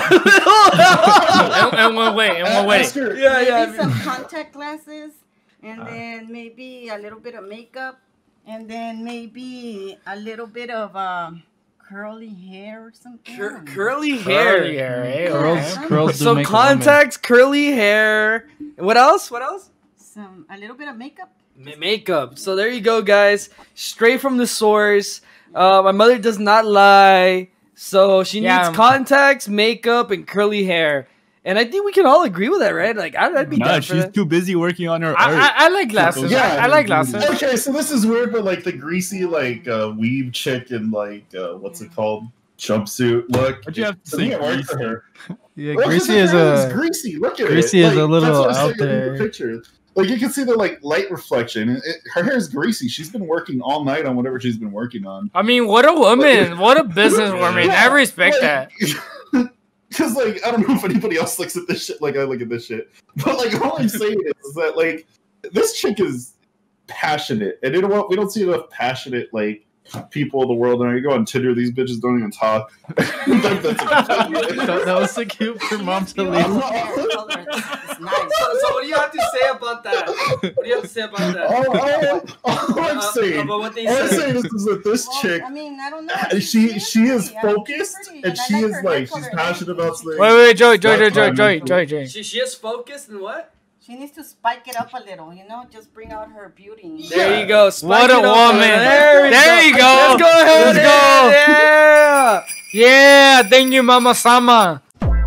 in, in one way, in one way. Ask her- yeah, Maybe yeah. I mean- some contact glasses, and then maybe a little bit of makeup, and then maybe a little bit of um, curly hair or something. Cur- curly hair. Curly hair, eh? Curls, Okay. curls do So make a woman. contacts, curly hair. And what else? What else? Some a little bit of makeup. Ma- makeup. So there you go, guys. Straight from the source. Uh, my mother does not lie. So she Yeah, needs um, contacts, makeup, and curly hair. And I think we can all agree with that, right? Like, I'd, I'd be Nah, down for she's that. too busy working on her I, art. I, I like glasses. Yeah, I, I like glasses. Okay, so this is weird, but like the greasy, like uh, weave chick in like uh, what's it called, jumpsuit look. Why'd you have to I think say it worked for her. Yeah, Well, 'cause Greasy the is hair is a greasy. Look at Greasy it. is a Like, little that's what I'm out saying in the there. picture. Like you can see the like light reflection. And it, her hair is greasy. She's been working all night on whatever she's been working on. I mean, what a woman. What a businesswoman. I respect that. Because like I don't know if anybody else looks at this shit like I look at this shit, but like all I'm saying is, is that like this chick is passionate, and you know what? We don't see enough passionate like people in the world. And you go on Tinder, these bitches don't even talk. Like, that's that, that was so cute for mom to Beautiful leave. hair color. It's nice. So, so what do you have to say about that? What do you have to say about that? all, all, all I'm Uh, saying. about what they All I'm said. saying is, is that this Well, chick, I mean, I don't know. uh, she she is pretty. I mean, she's focused, pretty, and I she like is her hair like color she's and passionate everything. about things. Wait, wait, wait, Joy, Joy, Joy, That's Joy, fine. Joy, Joy, Joy. She, she is focused and what? She needs to spike it up a little, you know, just bring out her beauty. There you go. Spike What a it up. woman. There, we There go. you go. Let's go ahead. Let's go. Yeah. Yeah, thank you, Mama Sama.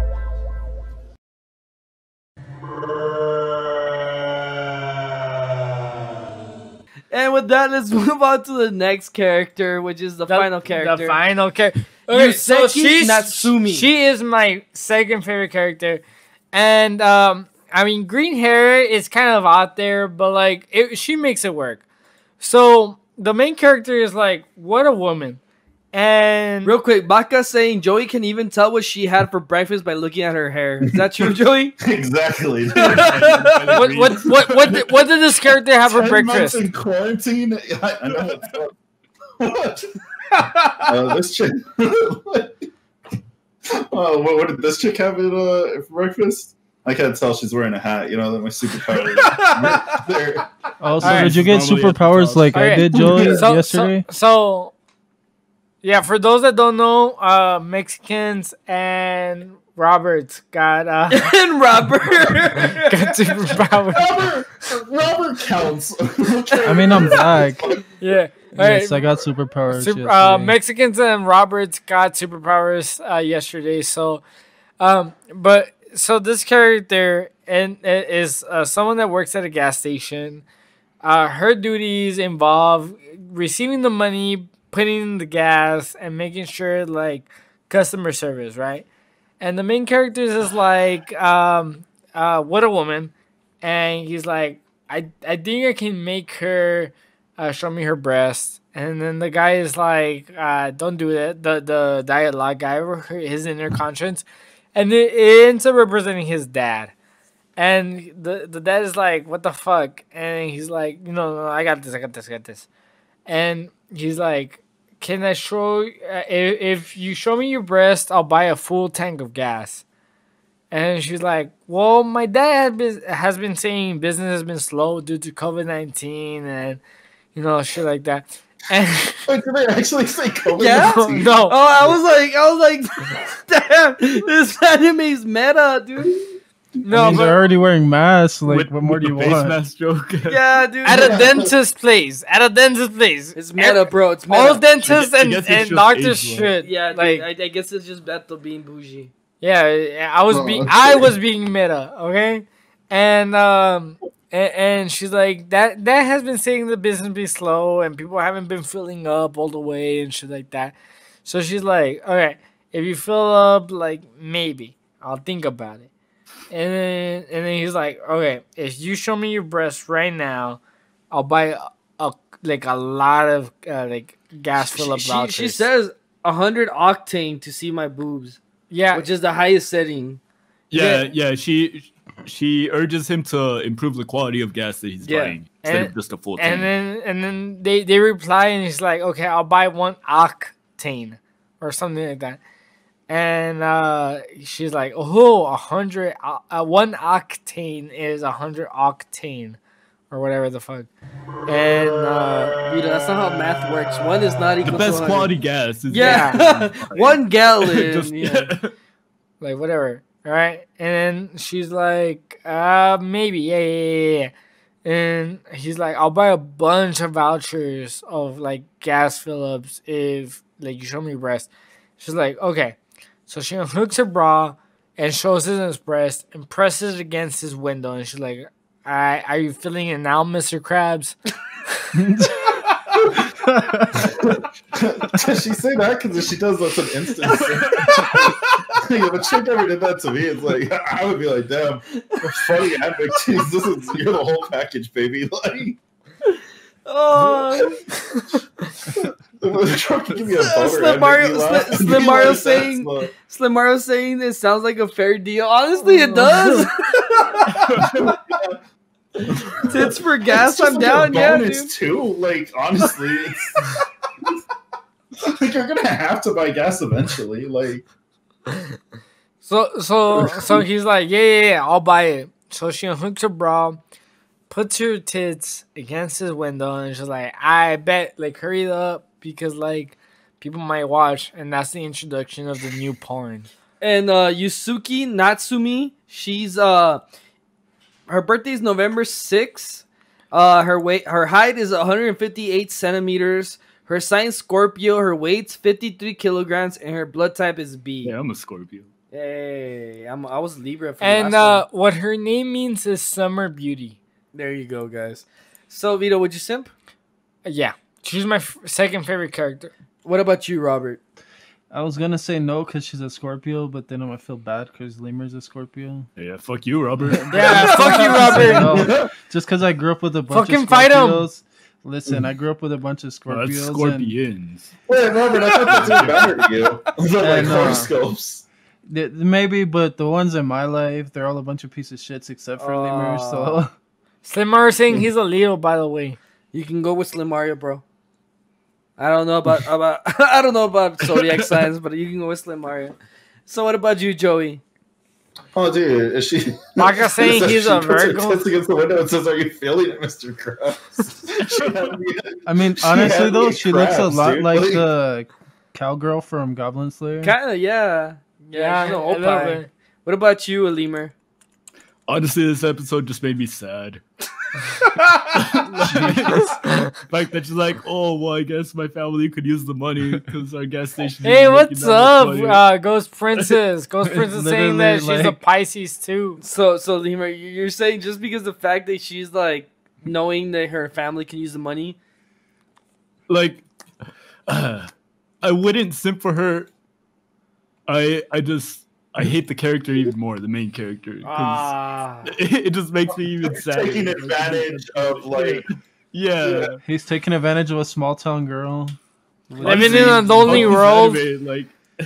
And with that, let's move on to the next character, which is the, final character. The final character. Okay, so Yuseki she's Natsumi. She is my second favorite character, and um, I mean, green hair is kind of out there, but like, it, she makes it work. So the main character is like, what a woman, and Real quick, Baka saying Joey can even tell what she had for breakfast by looking at her hair. Is that true, Joey? Exactly. what what what what did, what did this character have for Ten breakfast? months in quarantine. I, I know. What? uh, this chick. uh, what, what did this chick have at uh, for breakfast? I can't tell. She's wearing a hat. You know that my superpower. is there. Oh, so Alright. did you get Normally at the superpowers top. like I Okay. did, Joey, So, yesterday? so, so, yeah, for those that don't know, uh, Mexicans and Roberts got uh, and Robert. got superpowers. Robert, Robert counts. I mean, I'm black. Yeah. All right. Yes, I got superpowers. Super, uh, yesterday. Mexicans and Roberts got superpowers uh, yesterday. So, um, but so this character and is uh, someone that works at a gas station. Uh, her duties involve receiving the money putting in the gas and making sure like customer service, right? And the main characters is like um uh what a woman, and he's like I I think I can make her uh, show me her breast, and then the guy is like uh don't do that, the the dialogue guy or his inner conscience, and it, it ends up representing his dad. And the the dad is like, "What the fuck?" And he's like, "You know, no, I got this, I got this, I got this." And he's like, "Can I show? Uh, if, if you show me your breast, I'll buy a full tank of gas." And she's like, "Well, my dad has been, has been saying business has been slow due to COVID nineteen and you know shit like that." And Wait, did they actually say COVID Yeah? nineteen? no, Oh, I was like, I was like, damn, this anime's meta, dude. no, I mean, but they're already wearing masks. Like, With- what more with do you the face want? mask joke. Yeah, dude. at a dentist place, at a dentist place, It's meta, bro. It's all meta. dentists I and, guess it's and just doctors age, should Yeah, like like I, I guess it's just Beto being bougie. yeah. I was Oh, being okay. I was being meta, okay, and um and, and she's like that that has been saying the business be slow and people haven't been filling up all the way and shit like that. So she's like, okay, if you fill up, like maybe I'll think about it. And then and then he's like, okay, if you show me your breast right now, I'll buy a, a like a lot of uh, like gas fill up She, she, vouchers. she says one hundred octane to see my boobs, yeah, which is the highest setting. Yeah, yeah. She she urges him to improve the quality of gas that he's Yeah. buying instead And- of just a full tank. and then and then they they reply and he's like, okay, I'll buy one octane or something like that. And uh, she's like, oh, a hundred, uh, one octane is a hundred octane, or whatever the fuck. And uh, Dude, that's not how math works. One is not the equal to best one hundred. quality gas is Yeah, one gallon. Just- yeah. like whatever, all right. And then she's like, uh, maybe, yeah, yeah, yeah, yeah. And he's like, I'll buy a bunch of vouchers of like gas fill ups if like you show me your breast. She's like, okay. So she unhooks her bra and shows it in his breast and presses it against his window. And she's like, all right, are you feeling it now, Mister Krabs? Does she say that? Because if she does, that's an instant. Like, if a chick ever did that to me, it's like I would be like, "Damn, funny epic. Jeez, this is you're the whole package, baby." Like, Oh, trying to give me a boner Slim and make Mario- me laugh. Slim- Slim Be Mario like, saying- that's the- Slim Mario saying it sounds like a fair deal. Honestly, it does. Tits for gas, It's just I'm like a down. Yeah, bonus, dude. too. Like honestly, it's like you're gonna have to buy gas eventually. Like So so so he's like, yeah, yeah, yeah, I'll buy it. So she unhooks her bra, puts her tits against his window, and she's like, I bet, like, hurry up because like people might watch, and that's the introduction of the new porn. And uh, Yusuki Natsumi, she's uh, her birthday is November sixth. Uh, her weight, her height is one hundred fifty-eight centimeters. Her sign Scorpio. Her weight's fifty-three kilograms, and her blood type is B. Yeah, I'm a Scorpio. Hey, I'm, I was Libra. For the And last uh, what her name means is summer beauty. one. There you go, guys. So Vito, would you simp? Yeah, she's my f- second favorite character. What about you, Robert? I was gonna say no because she's a Scorpio, but then I might feel bad because Lemur's a Scorpio. Yeah, fuck you, Robert. Yeah, fuck you, Robert. No, just because I grew up with a bunch Fucking of fight 'em. Scorpios. Listen, I grew up with a bunch of Well, that's Scorpios. and scorpions. wait, Robert, I thought that's even better to you. Those are like And, uh, horoscopes. th- maybe, but the ones in my life, they're all a bunch of pieces of shits except for Lemur. So Slim Mario saying he's a Leo, by the way. You can go with Slim Mario, bro. I don't know about about I don't know about zodiac signs, but you can go with Slim Mario. So what about you, Joey? Oh, dude, is she? Maka saying Says he's she a puts her Virgo. tits against the window and says, "Are you feeling it, Mister Krabs?" She had me- I mean, She honestly had though, me she looks a crabs, lot dude. like Like- the cowgirl from Goblin Slayer. Kind of, yeah. Yeah, she's an a old little pie. bit. What about you, a lemur? Honestly, this episode just made me sad. Like that she's like, oh well, I guess my family could use the money because our gas station. Hey, isn't what's making that much up, money." uh, Ghost Princess? Ghost It's Princess saying that she's literally a like- Pisces too. So, so lemur, you- you're saying just because the fact that she's like knowing that her family can use the money? Like, uh, I wouldn't simp for her. I I just I hate the character even more, the main character, because Ah. it, it just makes me even sad. Taking advantage of like yeah. Yeah. He's taking advantage of a small town girl. Living in a lonely All these world. anime, like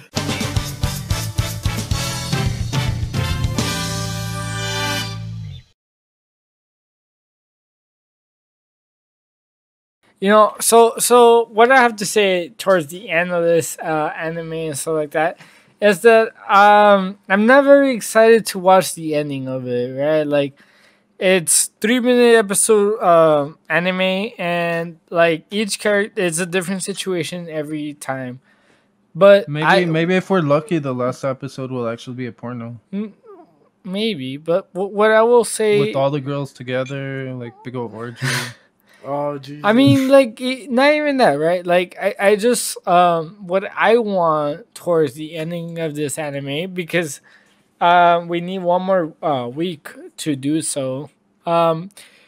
You know, so so what I have to say towards the end of this uh, anime and stuff like that is that um, I'm not very excited to watch the ending of it. Right, like it's three minute episode um, anime, and like each character it's a different situation every time. But Maybe I, maybe if we're lucky, the last episode will actually be a porno maybe, but w- what I will say with all the girls together, like big old orgy. Oh, geez. I mean, like, it- not even that, right? Like, I, I just, um, what I want towards the ending of this anime, because um, we need one more uh, week to do so, um,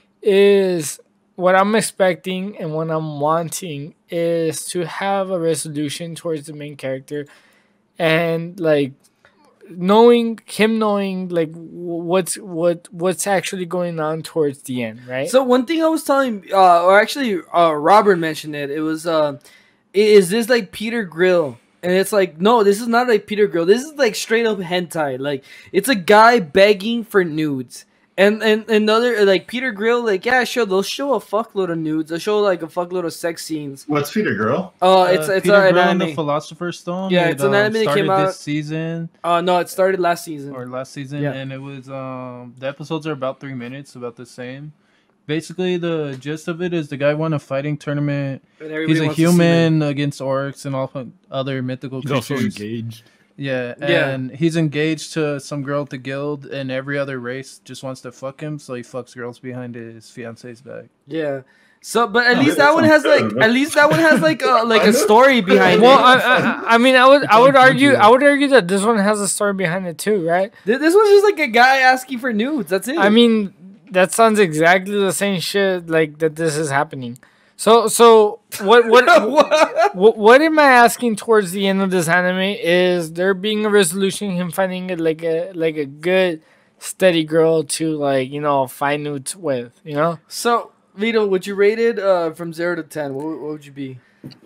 is what I'm expecting and what I'm wanting is to have a resolution towards the main character and, like, knowing him knowing like wh- what's what what's actually going on towards the end, right? So one thing I was telling, uh, or actually, uh, Robert mentioned it. It was, uh, i- is this like Peter Grill? And it's like, no, this is not like Peter Grill. This is like straight up hentai. Like it's a guy begging for nudes. And and another like Peter Grill, like yeah, sure, they'll show a fuckload of nudes. They'll show like a fuckload of sex scenes. what's Peter Girl? Oh, it's Uh, it's Peter uh, an Grill and the anime. Philosopher's Stone. Yeah, it, it's an um, anime that came started out- this season Uh no, it started last season. or last season, Yeah. and it was um the episodes are about three minutes, about the same. Basically, the gist of it is the guy won a fighting tournament. And everybody He's a wants to see them. human against orcs and all other mythical he's also creatures. engaged. Yeah, Yeah. and he's engaged to some girl at the guild, and every other race just wants to fuck him, so he fucks girls behind his fiance's back. Yeah. So, but at Oh, least that that one has sounds like good. at least that one has like a like a Kinda. story behind Well, it. I, I, I mean, I would, I would on argue, Fuji. I would argue that this one has a story behind it too, right? Th- This one's just like a guy asking for nudes. That's it. I mean, that sounds exactly the same shit like that. This is happening. So, so what, what, What? what, what am I asking towards the end of this anime? Is there being a resolution? Him finding it like a, like a good, steady girl to like you know find nudes with, you know? So, Vito, would you rate it uh, from zero to ten? What, would- what would you be?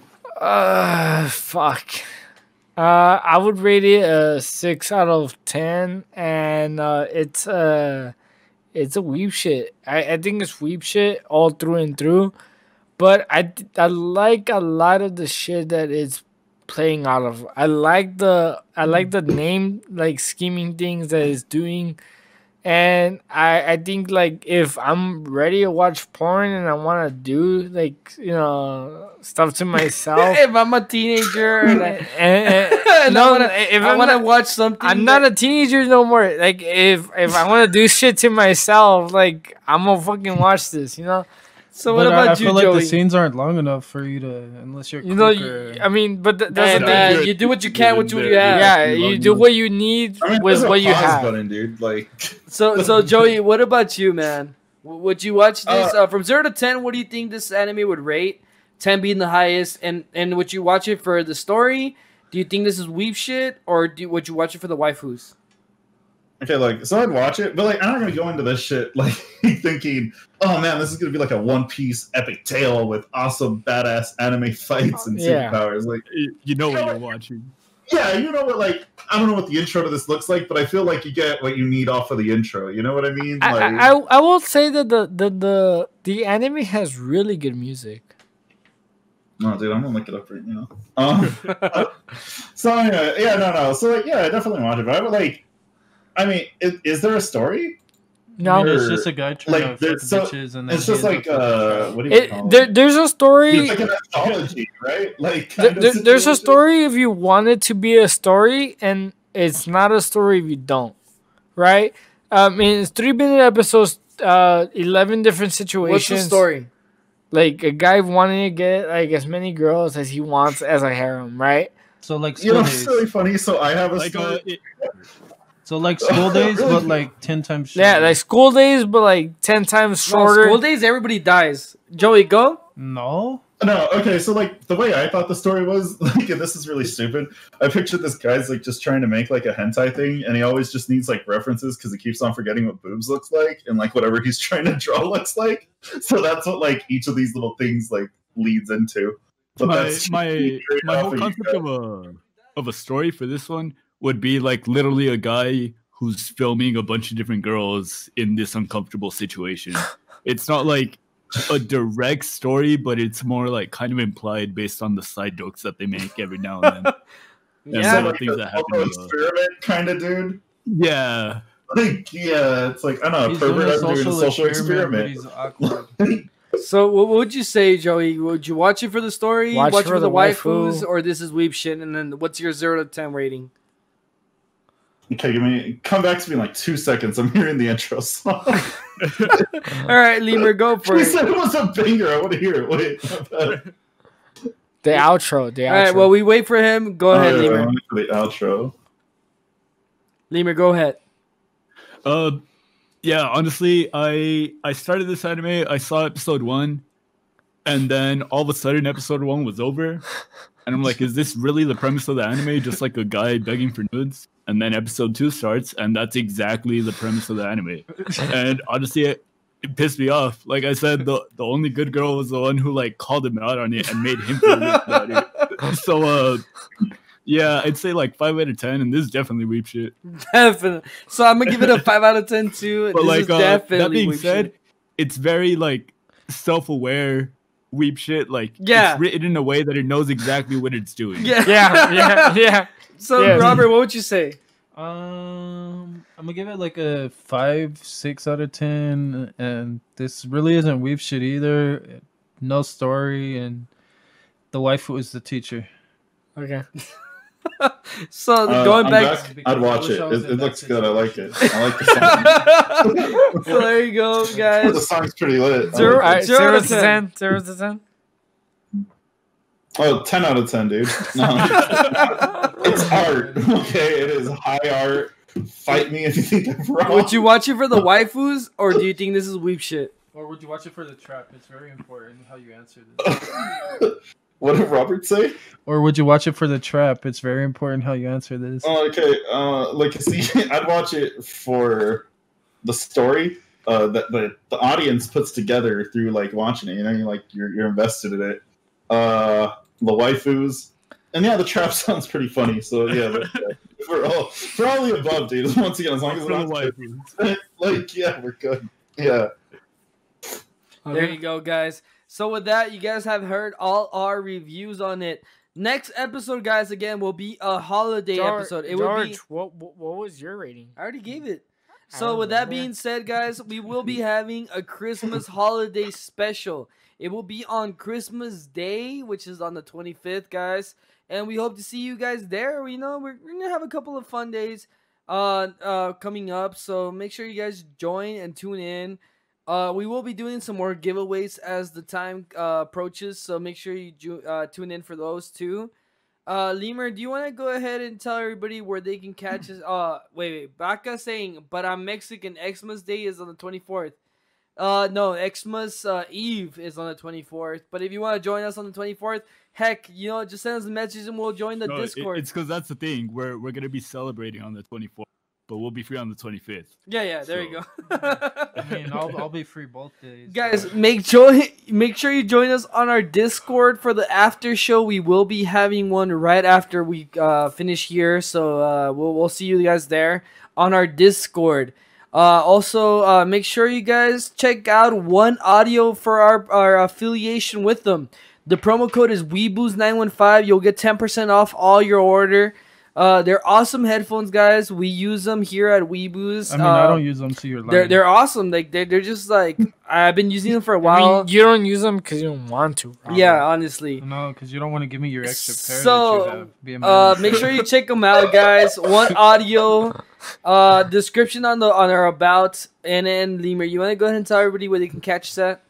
Uh, fuck. Uh, I would rate it a six out of ten, and uh, it's uh, it's a weeb shit. I, I think it's weeb shit all through and through, but I I like a lot of the shit that it's playing out of. I like the I like the name like scheming things that it's doing. And I, I think like if I'm ready to watch porn and I want to do like you know stuff to myself, If I'm a teenager and I, and, and- and no, I wanna, if I I'm want to not, watch something, I'm not that- a teenager no more. Like if if I want to do shit to myself, like I'm gonna fucking watch this, you know. So what But I, I about you, feel like Joey? the scenes aren't long enough for you to, unless you're. You know, quicker. you, I mean, but th- that's Man, the man, thing. you do what you can with what you Yeah. have. Yeah, you you love do me. what you need I mean, with there's a what you pause have. button, dude. Like, So, so Joey, what about you, man? W- Would you watch this Uh, uh, from zero to ten? What do you think this anime would rate? Ten being the highest, and and would you watch it for the story? Do you think this is weep shit, or do would you watch it for the waifus? okay, like, so I'd watch it, but like, I'm not gonna go into this shit like thinking, oh man, this is gonna be like a One Piece epic tale with awesome badass anime fights and Yeah. superpowers. Like, You you know what you're watching. yeah, you know what? Like, I don't know what the intro to this looks like, but I feel like you get what you need off of the intro. You know what I mean? I, Like, I, I I will say that the, the the the anime has really good music. no, dude, I'm gonna look it up right now. Um, so anyway, yeah, no, no. So like, yeah, I definitely watch it, but I would like. I mean, is, is there a story? No, Or- It's just a guy trying like, to fuck there's so- bitches, and then It's he just ends like up with uh, what do you call it, there, it? there's a story. It's like an anthology, right? Like, There, kind of there- there's a situation. story if you want it to be a story, and it's not a story if you don't, right? I mean, it's three minute episodes, uh, eleven different situations. What's the story? Like a guy wanting to get like as many girls as he wants as a harem, right? So like You school know, days. it's really funny. So I have a Like, story. uh, it, So like school days, Really? but like ten times. Yeah, shorter. like school days, but like ten times No, shorter. school days, everybody dies. Joey, go. No. No, okay, so like the way I thought the story was, like, and this is really stupid. I pictured this guy's like just trying to make like a hentai thing, and he always just needs like references because he keeps on forgetting what boobs looks like, and like whatever he's trying to draw looks like. So that's what like each of these little things like leads into. But my that's my my whole concept of a of a story for this one would be like literally a guy who's filming a bunch of different girls in this uncomfortable situation. It's not like a direct story, but it's more like kind of implied based on the side jokes that they make every now and then. And Yeah, some of like things a that happen. total in the- experiment kind of dude. Yeah. Like, yeah, it's like I don't know, a He's doing pervert a I'm doing a social social experiment, experiment. but he's awkward. So, what would you say, Joey? Would you watch it for the story, Watch watch, for it for the, the waifus, waifu. or this is weeb shit? And then, what's your zero to ten rating? Okay, give me come back to me in like two seconds. I'm hearing the intro song. All right, Lemur, go for He it. said it was a banger. I want to hear it. Wait. The outro. The outro. All right, well, we wait for him. Go ahead, Oh, yeah, Lemur. I'm waiting for the outro. Lemur, go ahead. Uh, yeah. Honestly, I I started this anime. I saw episode one, and then all of a sudden, episode one was over, and I'm like, "Is this really the premise of the anime? Just like a guy begging for nudes?" And then episode two starts, and that's exactly the premise of the anime. And honestly, it, it pissed me off. Like I said, the the only good girl was the one who like called him out on it and made him feel weak about it. So, uh, yeah, I'd say like five out of ten, and this is definitely weep shit. Definitely. So I'm gonna give it a five out of ten too. But This like is uh, definitely that being weeb said, shit. it's very like self-aware weep shit. Like Yeah. it's written in a way that it knows exactly what it's doing. Yeah, Yeah, yeah, yeah. So, Yes. Robert, what would you say? Um, I'm gonna give it like a five, six out of ten, and this really isn't weeb shit either. No story, and the waifu is the teacher. Okay. So Uh, going I'm back, back. I'd watch I wish it. I was It, in it that looks good. I like it. I like the song. so there you go, the guys. song's pretty lit. I Zero- like All it. right. Zero Zero to to ten. Zero to ten. Oh, ten out of ten, dude. No. It's art. Okay, it is high art. Fight me if you think I'm wrong. Would you watch it for the waifus, or do you think this is weeb shit? Or would you watch it for the trap? It's very important how you answer this. What did Robert say? Or would you watch it for the trap? It's very important how you answer this. Oh, okay. Uh, like, see, I'd watch it for the story uh, that the, the audience puts together through like watching it. You know, you're like you're you're invested in it. Uh, the waifus, and yeah, the trap sounds pretty funny. So yeah, but, yeah we're all for all the above, dude. Once again, as long as For the it's not waifus. like, yeah, we're good. Yeah. There you go, guys. So with that, you guys have heard all our reviews on it. Next episode, guys, again, will be a holiday George, episode. It George, will be. what, what what was your rating? I already gave it. I So don't with that remember. being said, guys, we will be having a Christmas holiday special. It will be on Christmas Day, which is on the twenty-fifth, guys. And we hope to see you guys there. You know, we're, we're gonna have a couple of fun days uh uh coming up. So make sure you guys join and tune in. Uh, we will be doing some more giveaways as the time uh, approaches, so make sure you ju- uh, tune in for those too. Uh, Lemur, do you want to go ahead and tell everybody where they can catch us? Uh, wait, wait, Baka saying, but I'm Mexican. Xmas Day is on the twenty-fourth. Uh, no, Xmas uh, Eve is on the twenty-fourth. But if you want to join us on the twenty-fourth, heck, you know, just send us a message and we'll join the No, it- Discord. it's because that's the thing. We're we're gonna be celebrating on the twenty-fourth, but we'll be free on the twenty-fifth. yeah, yeah, there you So- go. I mean, I'll, I'll be free both days. Guys, make sure make sure you join us on our Discord for the after show. We will be having one right after we uh, finish here, so uh, we'll we'll see you guys there on our Discord. Uh, also, uh, make sure you guys check out One Audio for our our affiliation with them. The promo code is WeBooze nine one five. You'll get ten percent off all your order. Uh, they're awesome headphones, guys. We use them here at WeBooze. I mean, uh, I don't use them, so you're lying. They're they're awesome. Like they're they're just like I've been using them for a I while. mean, you don't use them because you don't want to. Robert. Yeah, honestly. No, because you don't want to give me your extra pair So, that you have. Be a Uh, man. make sure you check them out, guys. One Audio, uh, description on the on our about, and then Lemur, you want to go ahead and tell everybody where they can catch that?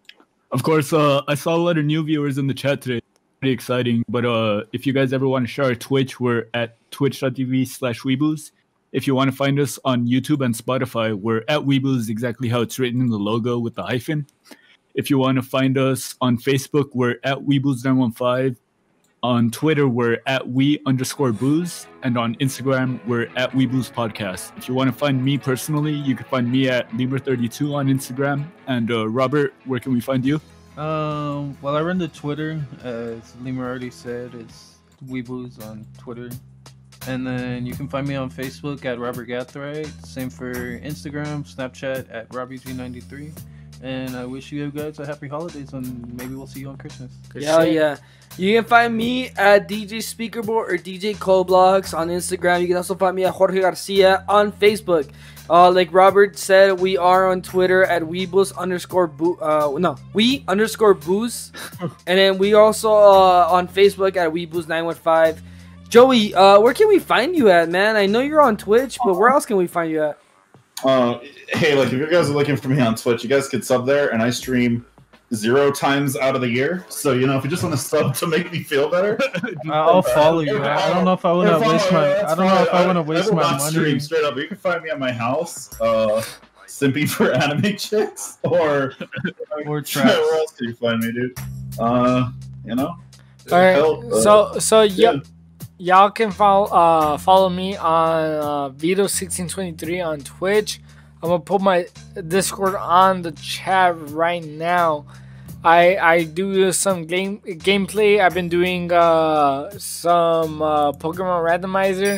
Of course, uh, I saw a lot of new viewers in the chat today. Pretty exciting. But uh, if you guys ever want to share our Twitch, we're at twitch.tv slash WeBooze. If you want to find us on YouTube and Spotify, we're at WeBooze, exactly how it's written in the logo with the hyphen. If you want to find us on Facebook, we're at WeBooze nine one five. On Twitter, we're at we underscore booze. And on Instagram, we're at WeBooze Podcast. If you want to find me personally, you can find me at Lemur thirty-two on Instagram. And uh, Robert, where can we find you? Um, well, I run the Twitter, as Lemur already said. It's WeBooze on Twitter. And then you can find me on Facebook at Robert Gathright. Same for Instagram, Snapchat at Robbie G ninety-three. And I wish you guys a happy holidays, and maybe we'll see you on Christmas. Yeah, yeah. You can find me at D J Speakerboard or D J Coblogs on Instagram. You can also find me at Jorge Garcia on Facebook. Uh, like Robert said, we are on Twitter at WeBooze underscore boo. Uh, no, we underscore booze, and then we also uh, on Facebook at WeBooze nine one five. Joey, uh, where can we find you at, man? I know you're on Twitch, but where else can we find you at? Uh, hey, look, if you guys are looking for me on Twitch, you guys could sub there, and I stream zero times out of the year. So, you know, if you just want to sub to make me feel better, I'll follow you. I don't know if I want to waste my. I don't know if I want to waste my money. Stream straight up. You can find me at my house, uh, simping for anime chicks, or or traps. Where else can you find me, dude? Uh, you know. All right. Help, uh, so, so yeah. yeah. Y'all can follow uh, follow me on uh, Vito sixteen twenty-three on Twitch. I'm gonna put my Discord on the chat right now. I I do some game gameplay. I've been doing uh, some uh, Pokemon randomizer.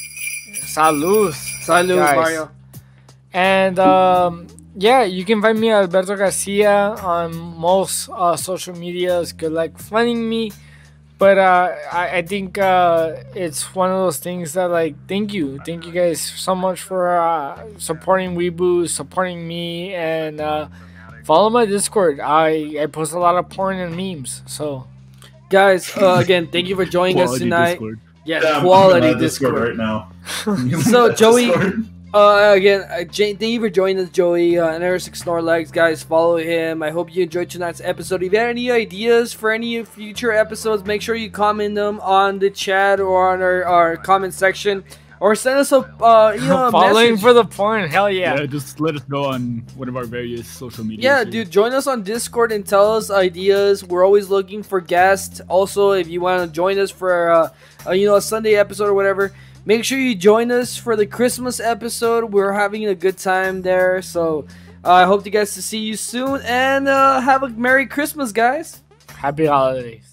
Salud, Salud, guys. Mario. And um, yeah, you can find me at Alberto Garcia on most uh, social medias. Good luck finding me. But uh, I, I think uh, it's one of those things that, like, thank you. Thank you guys so much for uh, supporting WeBooze, supporting me, and uh, follow my Discord. I, I post a lot of porn and memes. So, guys, uh, again, thank you for joining us Quality tonight. Discord. Yeah, Yeah, I'm quality on Discord. Discord right now. So, Joey, Discord. Uh, again, uh, Jane, thank you for joining us, Joey. Uh, and Eric Snorlegs, guys, follow him. I hope you enjoyed tonight's episode. If you have any ideas for any future episodes, make sure you comment them on the chat or on our, our comment section, or send us a uh, you know, a following message. for the porn, hell yeah. Yeah, just let us know on one of our various social media. Yeah, dude, join us on Discord and tell us ideas. We're always looking for guests. Also, if you want to join us for uh, uh, you know, a Sunday episode or whatever, make sure you join us for the Christmas episode. We're having a good time there. So uh, I hope you guys to see you soon, and uh, have a Merry Christmas, guys. Happy holidays.